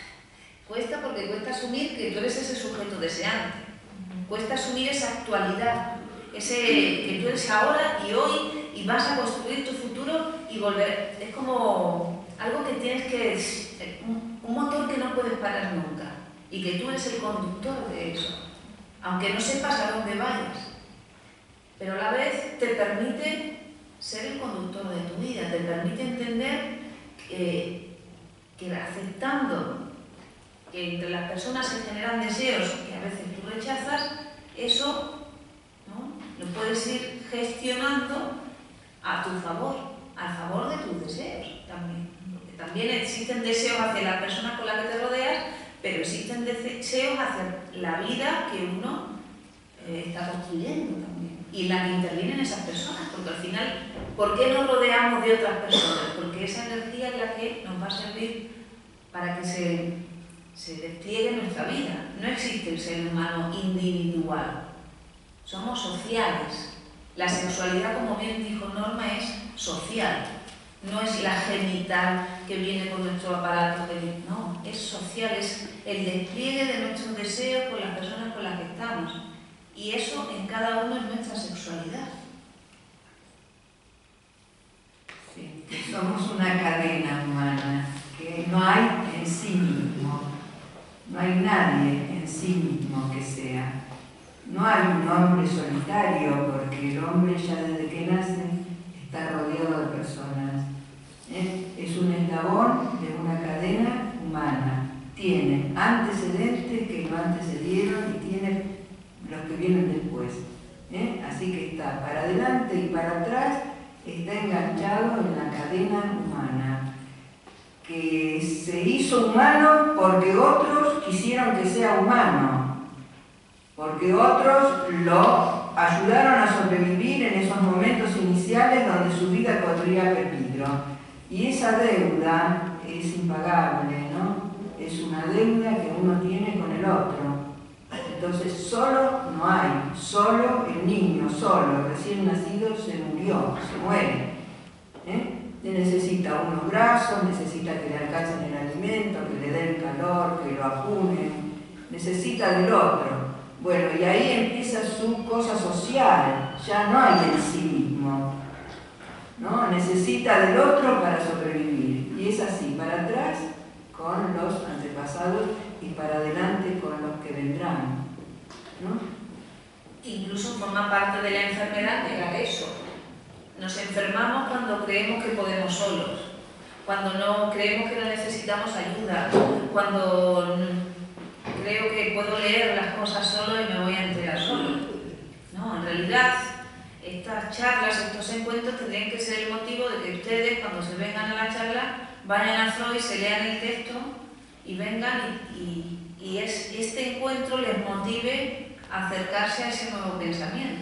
Cuesta porque cuesta asumir que tú eres ese sujeto deseante. Cuesta asumir esa actualidad, ese que tú eres ahora y hoy y vas a construir tu futuro y volver. Es como algo que tienes que... un, un motor que no puedes parar nunca y que tú eres el conductor de eso, aunque no sepas a dónde vayas. Pero a la vez te permite ser el conductor de tu vida, te permite entender que, que aceptando que entre las personas se generan deseos que a veces tú rechazas, eso, ¿no?, lo puedes ir gestionando a tu favor, a favor de tus deseos también. Porque también existen deseos hacia las personas con las que te rodeas, pero existen deseos hacia la vida que uno eh, está construyendo también y en la que intervienen esas personas, porque al final, ¿por qué nos rodeamos de otras personas? Porque esa energía es la que nos va a servir para que se, se despliegue nuestra vida. No existe el ser humano individual, somos sociales. La sexualidad, como bien dijo Norma, es social, no es la genital que viene con nuestro aparato, no, es social, es el despliegue de nuestros deseos con las personas con las que estamos. Y eso en cada uno es nuestra sexualidad. Sí, que somos una cadena humana, que no hay en sí mismo. no hay nadie en sí mismo que sea. No hay un hombre solitario, porque el hombre ya desde que nace está rodeado de personas. ¿Eh? Es un eslabón de una cadena humana. Tiene antecedentes que lo antecedieron y tiene los que vienen después. ¿Eh? Así que está para adelante y para atrás, está enganchado en la cadena humana, que se hizo humano porque otros quisieron que sea humano, porque otros lo ayudaron a sobrevivir en esos momentos iniciales donde su vida corría peligro. Y esa deuda es impagable, ¿no? Es una deuda que uno tiene con el otro. Entonces, solo no hay, solo el niño, solo, recién nacido, se murió, se muere. ¿Eh? Necesita unos brazos, necesita que le alcancen el alimento, que le den calor, que lo acunen, necesita del otro. Bueno, y ahí empieza su cosa social, ya no hay en sí mismo, ¿no? Necesita del otro para sobrevivir. Y es así, para atrás con los antepasados y para adelante con los que vendrán, ¿no? Incluso forma parte de la enfermedad negar eso. Nos enfermamos cuando creemos que podemos solos, cuando no creemos que no necesitamos ayuda, cuando creo que puedo leer las cosas solo y me voy a enterar solo. No, en realidad, estas charlas, estos encuentros tendrían que ser el motivo de que ustedes, cuando se vengan a la charla, vayan a Freud, se lean el texto y vengan y, y, y es, este encuentro les motive a acercarse a ese nuevo pensamiento.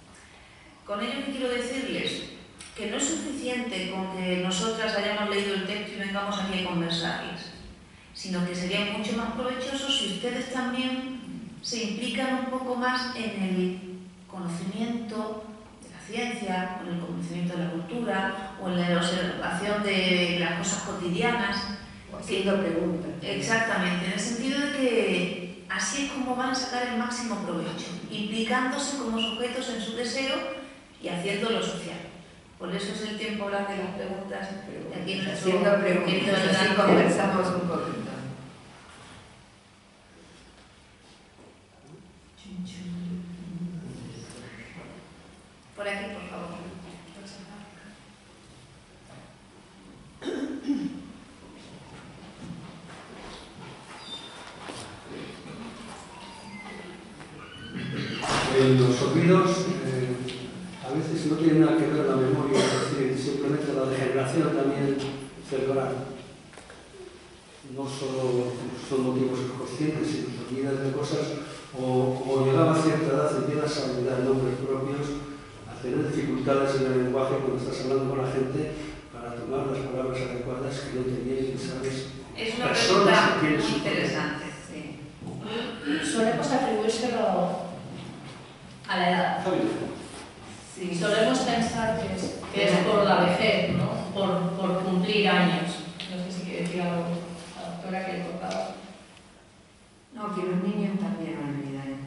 Con ello que quiero decirles que no es suficiente con que nosotras hayamos leído el texto y vengamos aquí a conversarles, sino que sería mucho más provechoso si ustedes también se implican un poco más en el conocimiento de la ciencia, o en el conocimiento de la cultura, o en la observación de las cosas cotidianas. Haciendo preguntas. Exactamente, en el sentido de que así es como van a sacar el máximo provecho, implicándose como sujetos en su deseo y haciéndolo social. Por eso es el tiempo hablar de las preguntas. Y aquí nuestro haciendo preguntas, así conversamos un poquito. Por aquí, por favor. En los olvidos eh, a veces no tiene nada que ver la memoria, es decir, simplemente la degeneración también cerebral. No solo son motivos inconscientes, sino te olvidas de cosas o, o llegaba a cierta edad empiezas a olvidar nombres propios, a tener dificultades en el lenguaje cuando estás hablando con la gente para tomar las palabras adecuadas que no te vienen, ¿sabes? Es una Personas pregunta que muy interesante. Sí. Solemos atribuírselo a la edad. Sí. Solemos pensar que es, que es por la vejez, ¿no? Por, por cumplir años. No sé si quiere decir algo la doctora que le tocaba. No, que los niños también olvidan.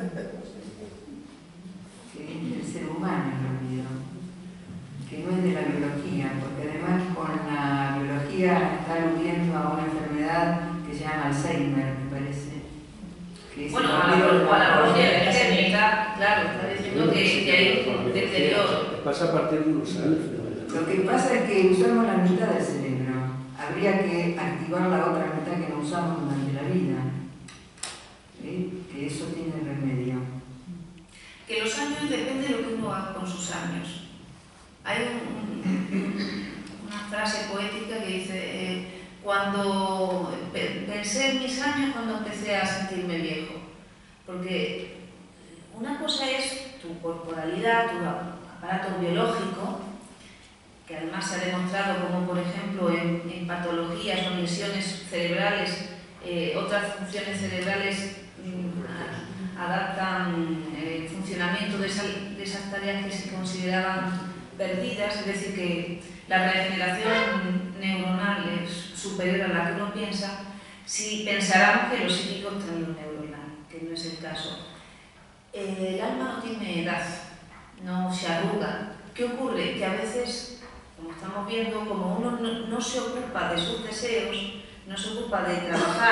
Que el ser humano lo olvidó. Que no es de la biología, porque además con la biología está aludiendo a una enfermedad que se llama Alzheimer, me parece. Que es Bueno, el a olvido de la, a la las propia cosas. vejez, está, claro, está diciendo que, que hay un deterioro. Pasa a partir de unos años. Lo que pasa es que usamos la mitad del cerebro. Habría que activar la otra mitad que no usamos durante la vida. ¿Sí? Que eso tiene remedio. Que los años depende de lo que uno haga con sus años. Hay un, una frase poética que dice, eh, cuando pensé en mis años cuando empecé a sentirme viejo. Porque una cosa es tu corporalidad, tu aparato biológico, que además se ha demostrado como, por ejemplo, en, en patologías o lesiones cerebrales, eh, otras funciones cerebrales mm, adaptan el funcionamiento de, esa, de esas tareas que se consideraban perdidas, es decir, que la regeneración neuronal es superior a la que uno piensa, si pensáramos que los psíquicos tienen un neuronal, que no es el caso. Eh, el alma no tiene edad, no se arruga. ¿Qué ocurre? Que a veces, como estamos viendo, como uno no, no se ocupa de sus deseos, no se ocupa de trabajar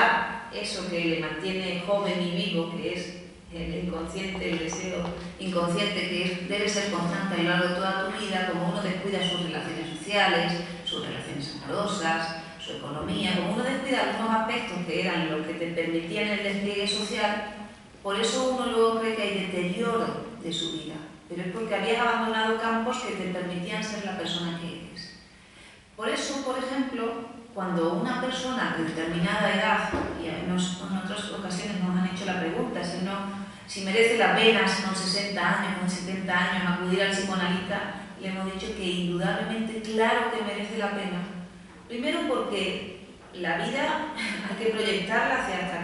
eso que le mantiene joven y vivo, que es el inconsciente, el deseo inconsciente, que es, debe ser constante a lo largo de toda tu vida, como uno descuida sus relaciones sociales, sus relaciones amorosas, su economía, como uno descuida algunos aspectos que eran los que te permitían el despliegue social, por eso uno luego cree que hay deterioro de su vida, pero es porque habías abandonado campos que te permitían ser la persona que eres. Por eso, por ejemplo, cuando una persona de determinada edad, y nos, en otras ocasiones nos han hecho la pregunta, si, no, si merece la pena con sesenta años, con setenta años, acudir al psicoanalista, le hemos dicho que indudablemente, claro que merece la pena. Primero porque la vida hay que proyectarla hacia hasta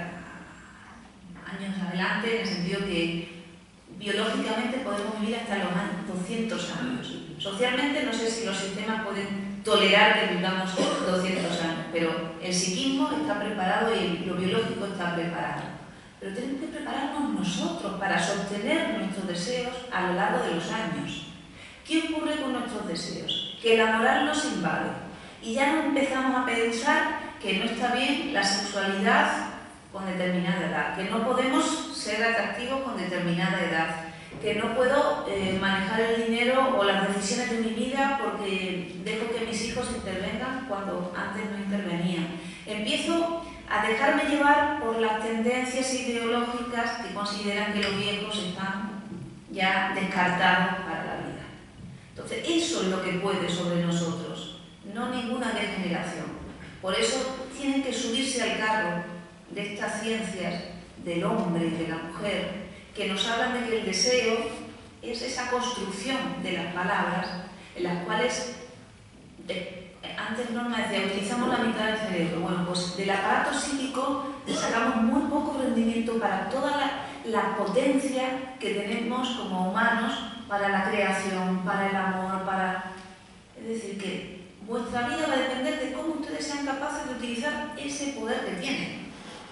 años adelante, en el sentido que biológicamente podemos vivir hasta los años, doscientos años. Socialmente no sé si los sistemas pueden tolerar que vivamos doscientos años, pero el psiquismo está preparado y lo biológico está preparado. Pero tenemos que prepararnos nosotros para sostener nuestros deseos a lo largo de los años. ¿Qué ocurre con nuestros deseos? Que la moral nos invade y ya no empezamos a pensar que no está bien la sexualidad con determinada edad, que no podemos ser atractivos con determinada edad, que no puedo eh, manejar el dinero o las decisiones de mi vida porque dejo que mis hijos intervengan cuando antes no intervenían. Empiezo a dejarme llevar por las tendencias ideológicas que consideran que los viejos están ya descartados para la vida. Entonces, eso es lo que puede sobre nosotros, no ninguna degeneración. Por eso tienen que subirse al carro de estas ciencias del hombre y de la mujer, que nos hablan de que el deseo es esa construcción de las palabras en las cuales, de, antes Norma decía, utilizamos la mitad del cerebro. Bueno, pues del aparato psíquico sacamos muy poco rendimiento para toda la, la potencia que tenemos como humanos para la creación, para el amor, para... Es decir, que vuestra vida va a depender de cómo ustedes sean capaces de utilizar ese poder que tienen.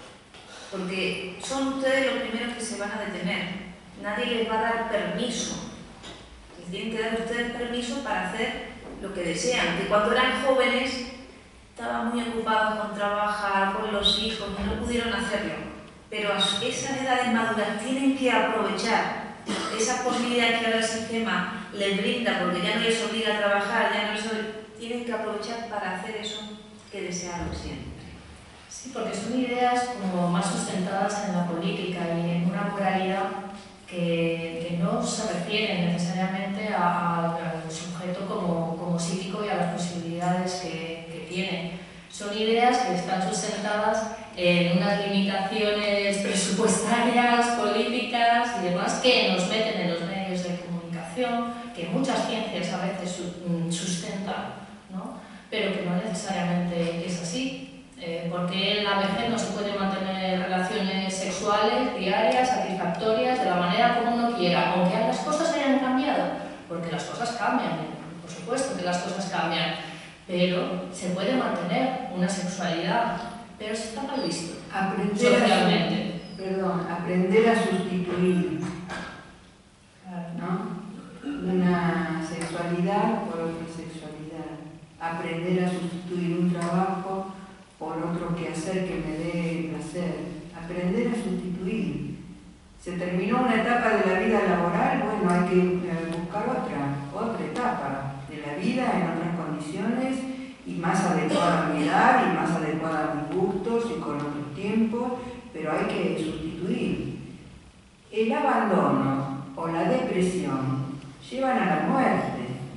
Porque son ustedes los primeros que se van a detener. Nadie les va a dar permiso. Les tienen que dar ustedes permiso para hacer lo que desean. Que cuando eran jóvenes estaban muy ocupados con trabajar, con los hijos, y no pudieron hacerlo. Pero a esas edades maduras tienen que aprovechar esas posibilidades que ahora el sistema les brinda, porque ya no les obliga a trabajar, ya no les obliga, tienen que aprovechar para hacer eso que desearon siempre. Sí, porque son ideas como más sustentadas en la política y en una moralidad que, que no se refiere necesariamente a, a, al sujeto como, como psíquico y a las posibilidades que, que tiene. Son ideas que están sustentadas en unas limitaciones presupuestarias, políticas y demás que nos meten en los medios de comunicación, que muchas ciencias a veces sustentan, ¿no? Pero que no necesariamente es así. Eh, porque en la vejez no se pueden mantener relaciones sexuales diarias, satisfactorias, de la manera como uno quiera, aunque las cosas hayan cambiado, porque las cosas cambian, por supuesto que las cosas cambian, pero se puede mantener una sexualidad, pero eso está mal visto aprender socialmente. A, perdón, aprender a sustituir, Claro. ¿no? Una sexualidad por otra sexualidad, aprender a sustituir un trabajo por otro quehacer que me dé placer, aprender a sustituir. Se terminó una etapa de la vida laboral, bueno, hay que buscar otra, otra etapa de la vida en otras condiciones y más adecuada a mi edad y más adecuada a mis gustos y con otros tiempos, pero hay que sustituir. El abandono o la depresión llevan a la muerte.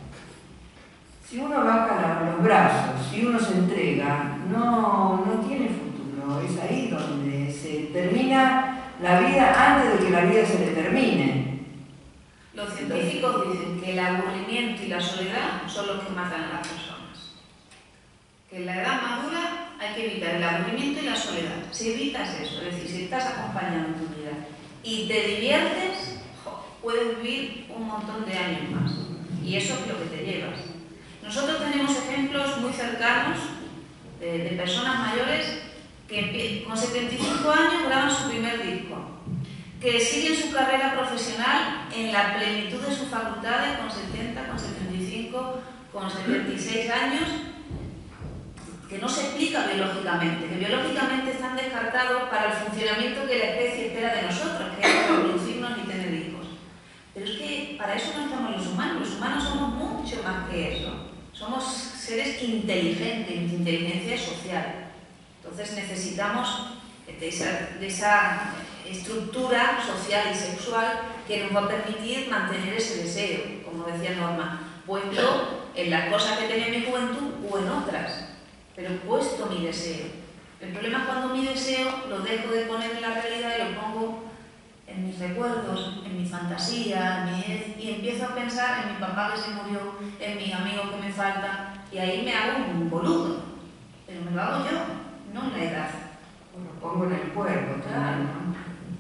Si uno baja la, los brazos, si uno se entrega, no, no tiene futuro. Es ahí donde se termina la vida antes de que la vida se le termine. Los científicos dicen que el aburrimiento y la soledad son los que matan a las personas. Que en la edad madura hay que evitar el aburrimiento y la soledad. Si evitas eso, es decir, si estás acompañado en tu vida y te diviertes, jo, puedes vivir un montón de años más. Y eso es lo que te llevas. Nosotros tenemos ejemplos muy cercanos de, de personas mayores que con setenta y cinco años graban su primer disco, que siguen su carrera profesional en la plenitud de sus facultades con setenta, con setenta y cinco, con setenta y seis años, que no se explica biológicamente, que biológicamente están descartados para el funcionamiento que la especie espera de nosotros, que es reproducirnos y tener hijos. Pero es que para eso no estamos los humanos, los humanos somos mucho más que eso. Somos seres inteligentes, de inteligencia social. Entonces necesitamos de esa, de esa estructura social y sexual que nos va a permitir mantener ese deseo, como decía Norma, puesto en las cosas que tenía en mi juventud o en otras, pero puesto mi deseo. El problema es cuando mi deseo lo dejo de poner en la realidad y lo pongo en mis recuerdos, en mi fantasía, en mi... y empiezo a pensar en mi papá que se murió, en mis amigos que me faltan, y ahí me hago un boludo, pero me lo hago yo, no en la edad. Lo pongo en el cuerpo, claro, ¿no?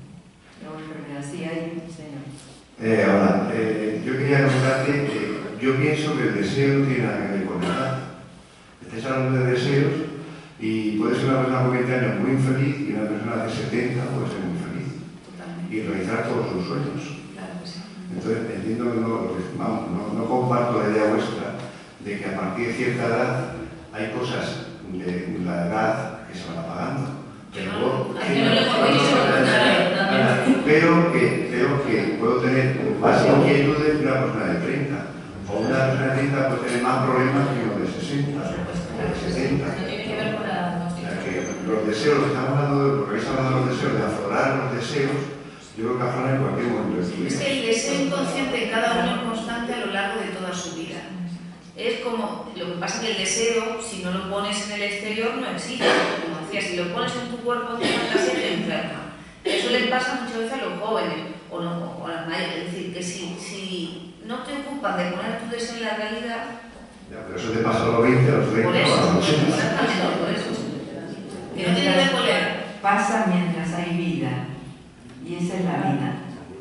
La enfermedad, sí, ahí, señor. Eh, ahora, eh, yo quería comentarte que yo pienso que el deseo no tiene nada que ver con la edad. Estás hablando de deseos y puede ser una persona con veinte años muy infeliz y una persona de setenta puede ser muy feliz. Totalmente. Y realizar todos sus sueños. Claro que sí. Entonces, entiendo que no, vamos, no, no comparto la idea vuestra de que a partir de cierta edad hay cosas de la edad que se van apagando. Pero, Hay que no le hemos dicho también. pero, que, pero que puedo tener más inquietudes que una persona de treinta. O una persona de treinta puede tener más problemas que uno de sesenta, de setenta. No tiene que ver con la O sea, que los deseos, lo que estamos hablando de, porque habéis hablado de los deseos, de aflorar los deseos, yo creo que afloran en cualquier momento de tu vida. Es que el deseo inconsciente en cada uno es constante a lo largo de toda su vida. Es como, lo que pasa es que el deseo, si no lo pones en el exterior, no existe. Como decía, si lo pones en tu cuerpo, tu fantasía te enferma. Eso les pasa muchas veces a los jóvenes o, no, o a las mayores. Es decir, que si, si no te ocupas de poner tu deseo en la realidad... Ya, pero eso te pasa a los veinte, a los treinta, Por eso, a los ochenta. exactamente, por eso. Que no tiene que ver con la edad. Pasa mientras hay vida. Y esa es la vida.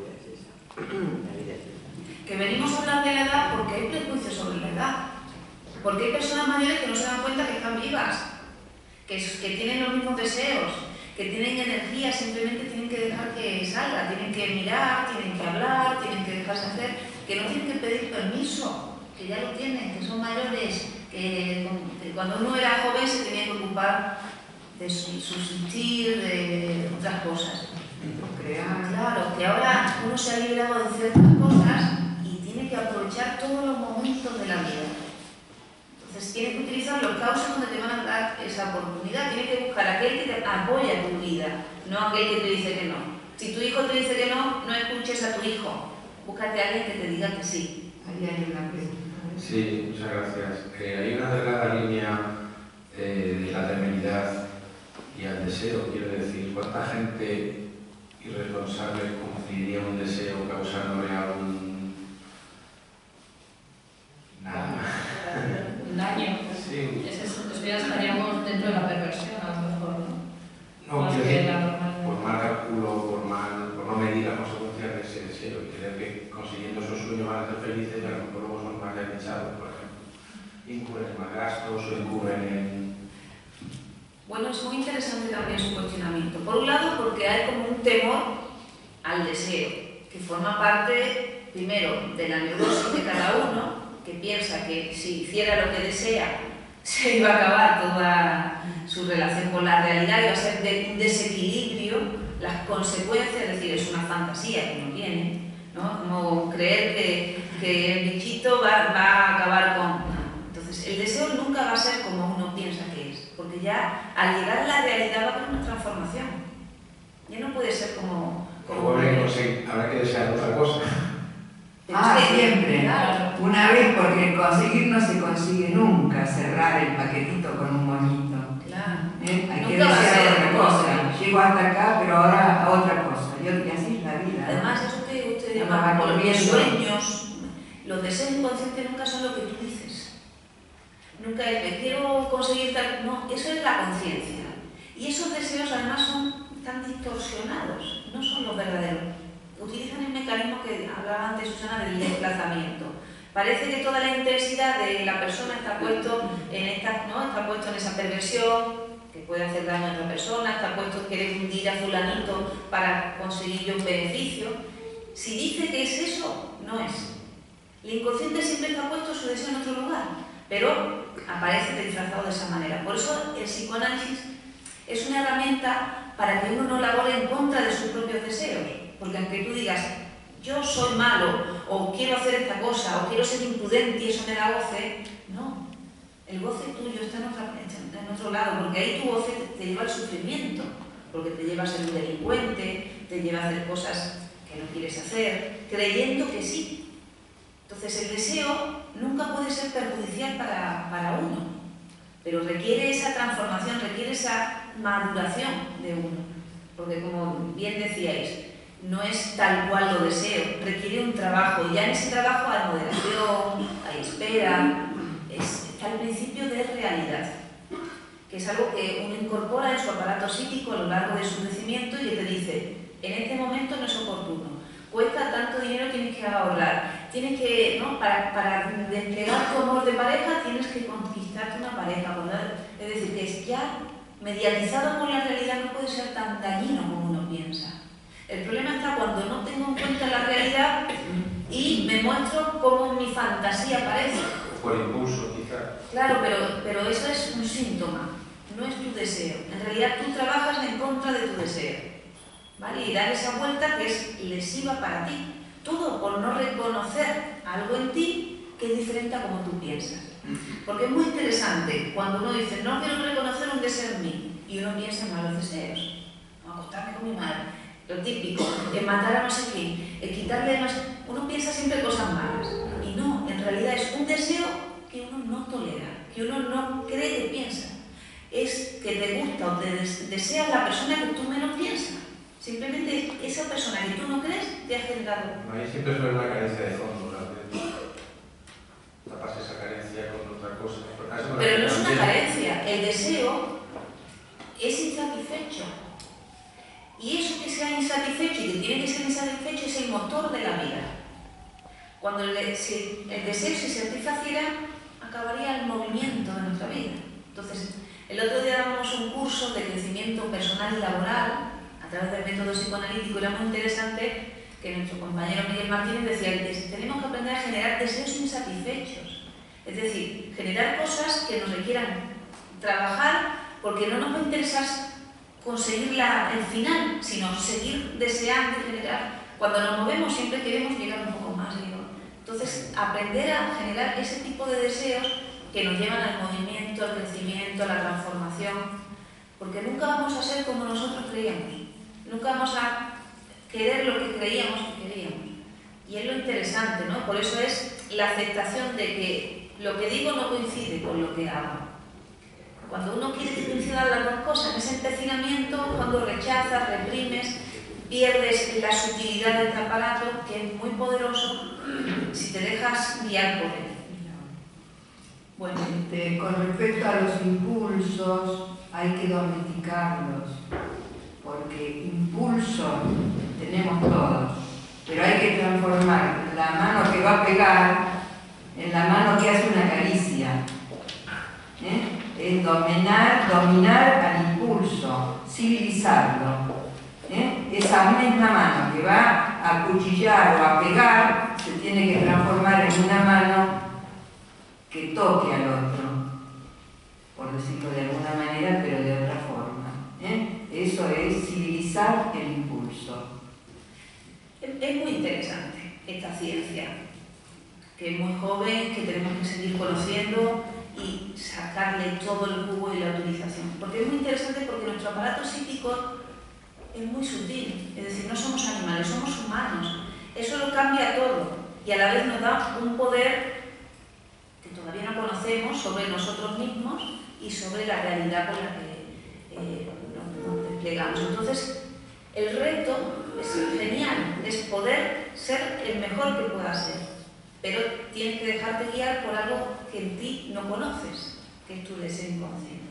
Que venimos a hablar de la edad porque hay prejuicios sobre la edad. Porque hay personas mayores que no se dan cuenta que están vivas, que, que tienen los mismos deseos, que tienen energía, simplemente tienen que dejar que salga, tienen que mirar, tienen que hablar, tienen que dejarse hacer, que no tienen que pedir permiso, que ya lo tienen, que son mayores, que, que cuando uno era joven se tenía que ocupar de su, subsistir, de otras cosas. Crear. Claro, que ahora uno se ha liberado de ciertas cosas y tiene que aprovechar todos los momentos de la vida. Entonces tienes que utilizar los cauces donde te van a dar esa oportunidad. Tienes que buscar aquel que te apoya tu vida, no aquel que te dice que no. Si tu hijo te dice que no, no escuches a tu hijo. Búscate a alguien que te diga que sí. Ahí hay una pregunta. Sí, muchas gracias. Eh, hay una delgada línea eh, de la temeridad y al deseo, quiero decir, ¿cuánta gente irresponsable cumpliría un deseo causándole algún nada? un daño. Sí. Eso, eso ya estaríamos dentro de la perversión, a lo mejor, ¿no? No, Más quiero que decir, la normalidad. por mal cálculo, por, mal, por no medir las consecuencias de ese deseo y creer que consiguiendo esos sueños van a ser felices y a lo mejor luego son más desdichados, por ejemplo. Incurren en más gastos o incurren en... Bueno, es muy interesante también su cuestionamiento. Por un lado, porque hay como un temor al deseo, que forma parte, primero, de la neurosis de cada uno, que piensa que si hiciera lo que desea, se iba a acabar toda su relación con la realidad, iba a ser de un desequilibrio, las consecuencias, es decir, es una fantasía que no tiene, ¿no? Como creer que, que el bichito va, va a acabar con... Entonces, el deseo nunca va a ser como uno piensa que es, porque ya al llegar a la realidad va a haber una transformación. Ya no puede ser como... como Habrá que conseguir- habrá que desear otra cosa. Ah, Es que- siempre. Claro. Una vez, porque conseguir no se consigue nunca, cerrar el paquetito con un monito. Claro. ¿Eh? Hay que Nunca va a desear ser otra como cosa. sea. Llego hasta acá, pero ahora a otra cosa. Y y así es la vida. Además, eso que usted Nos va llama por los volviendo. sueños, los deseos inconscientes nunca son lo que tú dices. Nunca es que quiero conseguir tal... No, eso es la conciencia. Y esos deseos además son tan distorsionados, no son los verdaderos. Utilizan el mecanismo que hablaba antes Susana del desplazamiento. Parece que toda la intensidad de la persona está puesto en esta, ¿no? Está puesto en esa perversión, que puede hacer daño a otra persona, está puesto en querer hundir a fulanito para conseguir yo un beneficio. Si dice que es eso, no es. El inconsciente siempre está puesto su deseo en otro lugar, pero aparece disfrazado de esa manera. Por eso el psicoanálisis es una herramienta para que uno no labore en contra de sus propios deseos. Porque aunque tú digas, yo soy malo, o quiero hacer esta cosa, o quiero ser imprudente y eso me da goce, no. El goce tuyo está en, otra, en otro lado, porque ahí tu goce te, te lleva al sufrimiento, porque te lleva a ser un delincuente, te lleva a hacer cosas que no quieres hacer, creyendo que sí. Entonces el deseo nunca puede ser perjudicial para, para uno, pero requiere esa transformación, requiere esa maduración de uno, porque como bien decíais, no es tal cual lo deseo, requiere un trabajo, y ya en ese trabajo hay moderación, hay espera, es, está el principio de realidad, que es algo que uno incorpora en su aparato psíquico a lo largo de su crecimiento y que te dice, en este momento no es oportuno, cuesta tanto dinero, tienes que ahorrar, tienes que, ¿no? para, para desplegar tu amor de pareja tienes que conquistarte una pareja, ¿verdad? Es decir, que es ya mediatizado con la realidad no puede ser tan dañino como uno piensa. El problema está cuando no tengo en cuenta la realidad y me muestro como mi fantasía parece. Por impulso, quizá. Claro, pero, pero eso es un síntoma, no es tu deseo. En realidad tú trabajas en contra de tu deseo, ¿vale? Y dar esa vuelta que es lesiva para ti. Todo por no reconocer algo en ti que es diferente a como tú piensas. Porque es muy interesante cuando uno dice, no quiero reconocer un deseo en mí, y uno piensa en malos deseos. No, acostarme con mi madre. Lo típico, en matar a no sé quién, en quitarle a no sé... Uno piensa siempre cosas malas. Y no, en realidad es un deseo que uno no tolera, que uno no cree que piensa. Es que te gusta o te des deseas la persona que tú menos piensas. Simplemente esa persona que tú no crees te ha generado. A mí siempre suele una carencia de fondo, realmente. Tapas esa carencia con otra cosa. Pero no es una carencia, el deseo es insatisfecho. Y eso que sea insatisfecho y que tiene que ser insatisfecho es el motor de la vida. Cuando el, si el deseo se satisfaciera, acabaría el movimiento de nuestra vida. Entonces, el otro día dábamos un curso de crecimiento personal y laboral a través del método psicoanalítico. Era muy interesante que nuestro compañero Miguel Martínez decía que tenemos que aprender a generar deseos insatisfechos. Es decir, generar cosas que nos requieran trabajar porque no nos va a interesar conseguir la, el final, sino seguir deseando y generar. Cuando nos movemos siempre queremos llegar un poco más. ¿no? Entonces, aprender a generar ese tipo de deseos que nos llevan al movimiento, al crecimiento, a la transformación, porque nunca vamos a ser como nosotros creíamos, nunca vamos a querer lo que creíamos que queríamos. Y es lo interesante, ¿no? Por eso es la aceptación de que lo que digo no coincide con lo que hago. Cuando uno quiere que coincidan las dos cosas, en ese empecinamiento, cuando rechazas, reprimes, pierdes la sutilidad de este aparato, que es muy poderoso, si te dejas guiar por él. Bueno, este, con respecto a los impulsos, hay que domesticarlos, porque impulso tenemos todos, pero hay que transformar la mano que va a pegar en la mano que hace una caricia. ¿Eh? Es dominar, dominar al impulso, civilizarlo. ¿Eh? Esa misma mano que va a cuchillar o a pegar se tiene que transformar en una mano que toque al otro, por decirlo de alguna manera, pero de otra forma. ¿Eh? Eso es civilizar el impulso. Es muy interesante esta ciencia, que es muy joven, que tenemos que seguir conociendo y sacarle todo el jugo y la utilización. Porque es muy interesante porque nuestro aparato psíquico es muy sutil, es decir, no somos animales, somos humanos. Eso lo cambia todo y a la vez nos da un poder que todavía no conocemos sobre nosotros mismos y sobre la realidad con la que eh, nos, nos desplegamos. Entonces, el reto es genial, es poder ser el mejor que puedas ser, pero tienes que dejarte guiar por algo que en ti no conoces, que es tu deseo inconsciente.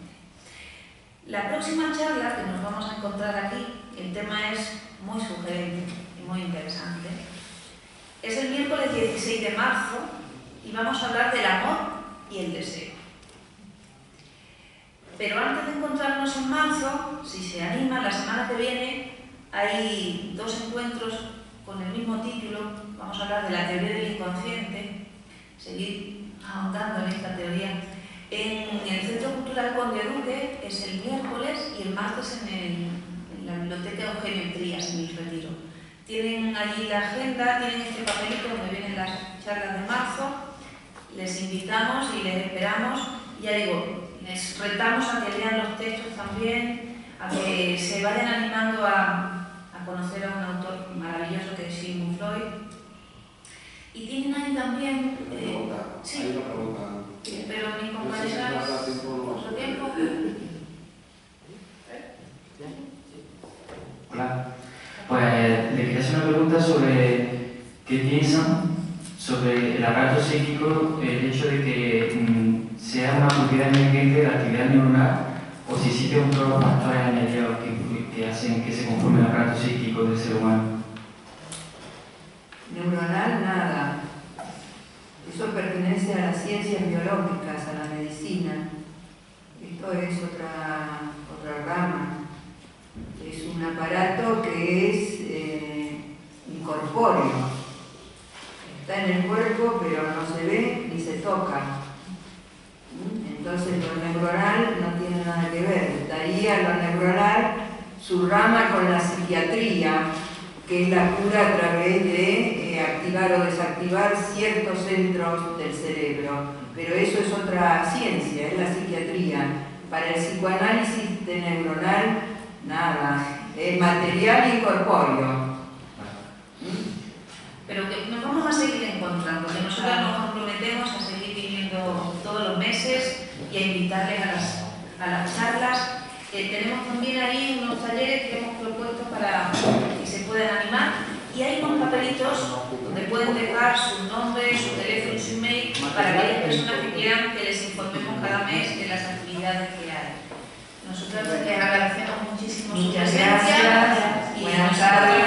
La próxima charla que nos vamos a encontrar aquí, el tema es muy sugerente y muy interesante, es el miércoles dieciséis de marzo y vamos a hablar del amor y el deseo. Pero antes de encontrarnos en marzo, si se anima, la semana que viene hay dos encuentros con el mismo título. Vamos a hablar de la teoría del inconsciente, seguir ahondando en esta teoría, en consulta al Conde Duque es el miércoles y el martes en, el, en la biblioteca Eugenio Trías, en el Retiro. Tienen allí la agenda, tienen este papelito donde vienen las charlas de marzo. Les invitamos y les esperamos. Ya digo, les retamos a que lean los textos también, a que se vayan animando a, a conocer a un autor maravilloso que es Sigmund Freud. Y tienen ahí también... Eh, sí, hay una pregunta. pero mi compañera... ¿Otro tiempo? Hola. Pues le quería hacer una pregunta sobre qué piensan sobre el aparato psíquico, el hecho de que mmm, sea una propiedad emergente de la actividad neuronal o si existen otros factores añadidos que, que hacen que se conforme el aparato psíquico del ser humano. Neuronal, nada. Eso pertenece a las ciencias biológicas, a la medicina. Esto es otra, otra rama. Es un aparato que es eh, incorpóreo. Está en el cuerpo, pero no se ve ni se toca. Entonces lo neuronal no tiene nada que ver. Estaría lo neuronal su rama con la psiquiatría, que es la cura a través de eh, activar o desactivar ciertos centros del cerebro. Pero eso es otra ciencia, es la psiquiatría. Para el psicoanálisis de neuronal, nada. Es material incorpóreo. Pero que nos vamos a seguir encontrando, que nosotros nos comprometemos a seguir viniendo todos los meses y a invitarles a las, a las charlas. Eh, tenemos también ahí unos talleres que hemos propuesto para que se puedan animar y hay unos papelitos donde pueden dejar su nombre, su teléfono y su email para aquellas personas que quieran que les informemos cada mes de las actividades que hay. Nosotros les agradecemos muchísimo su Muchas presencia gracias. y Buenas nos tardes.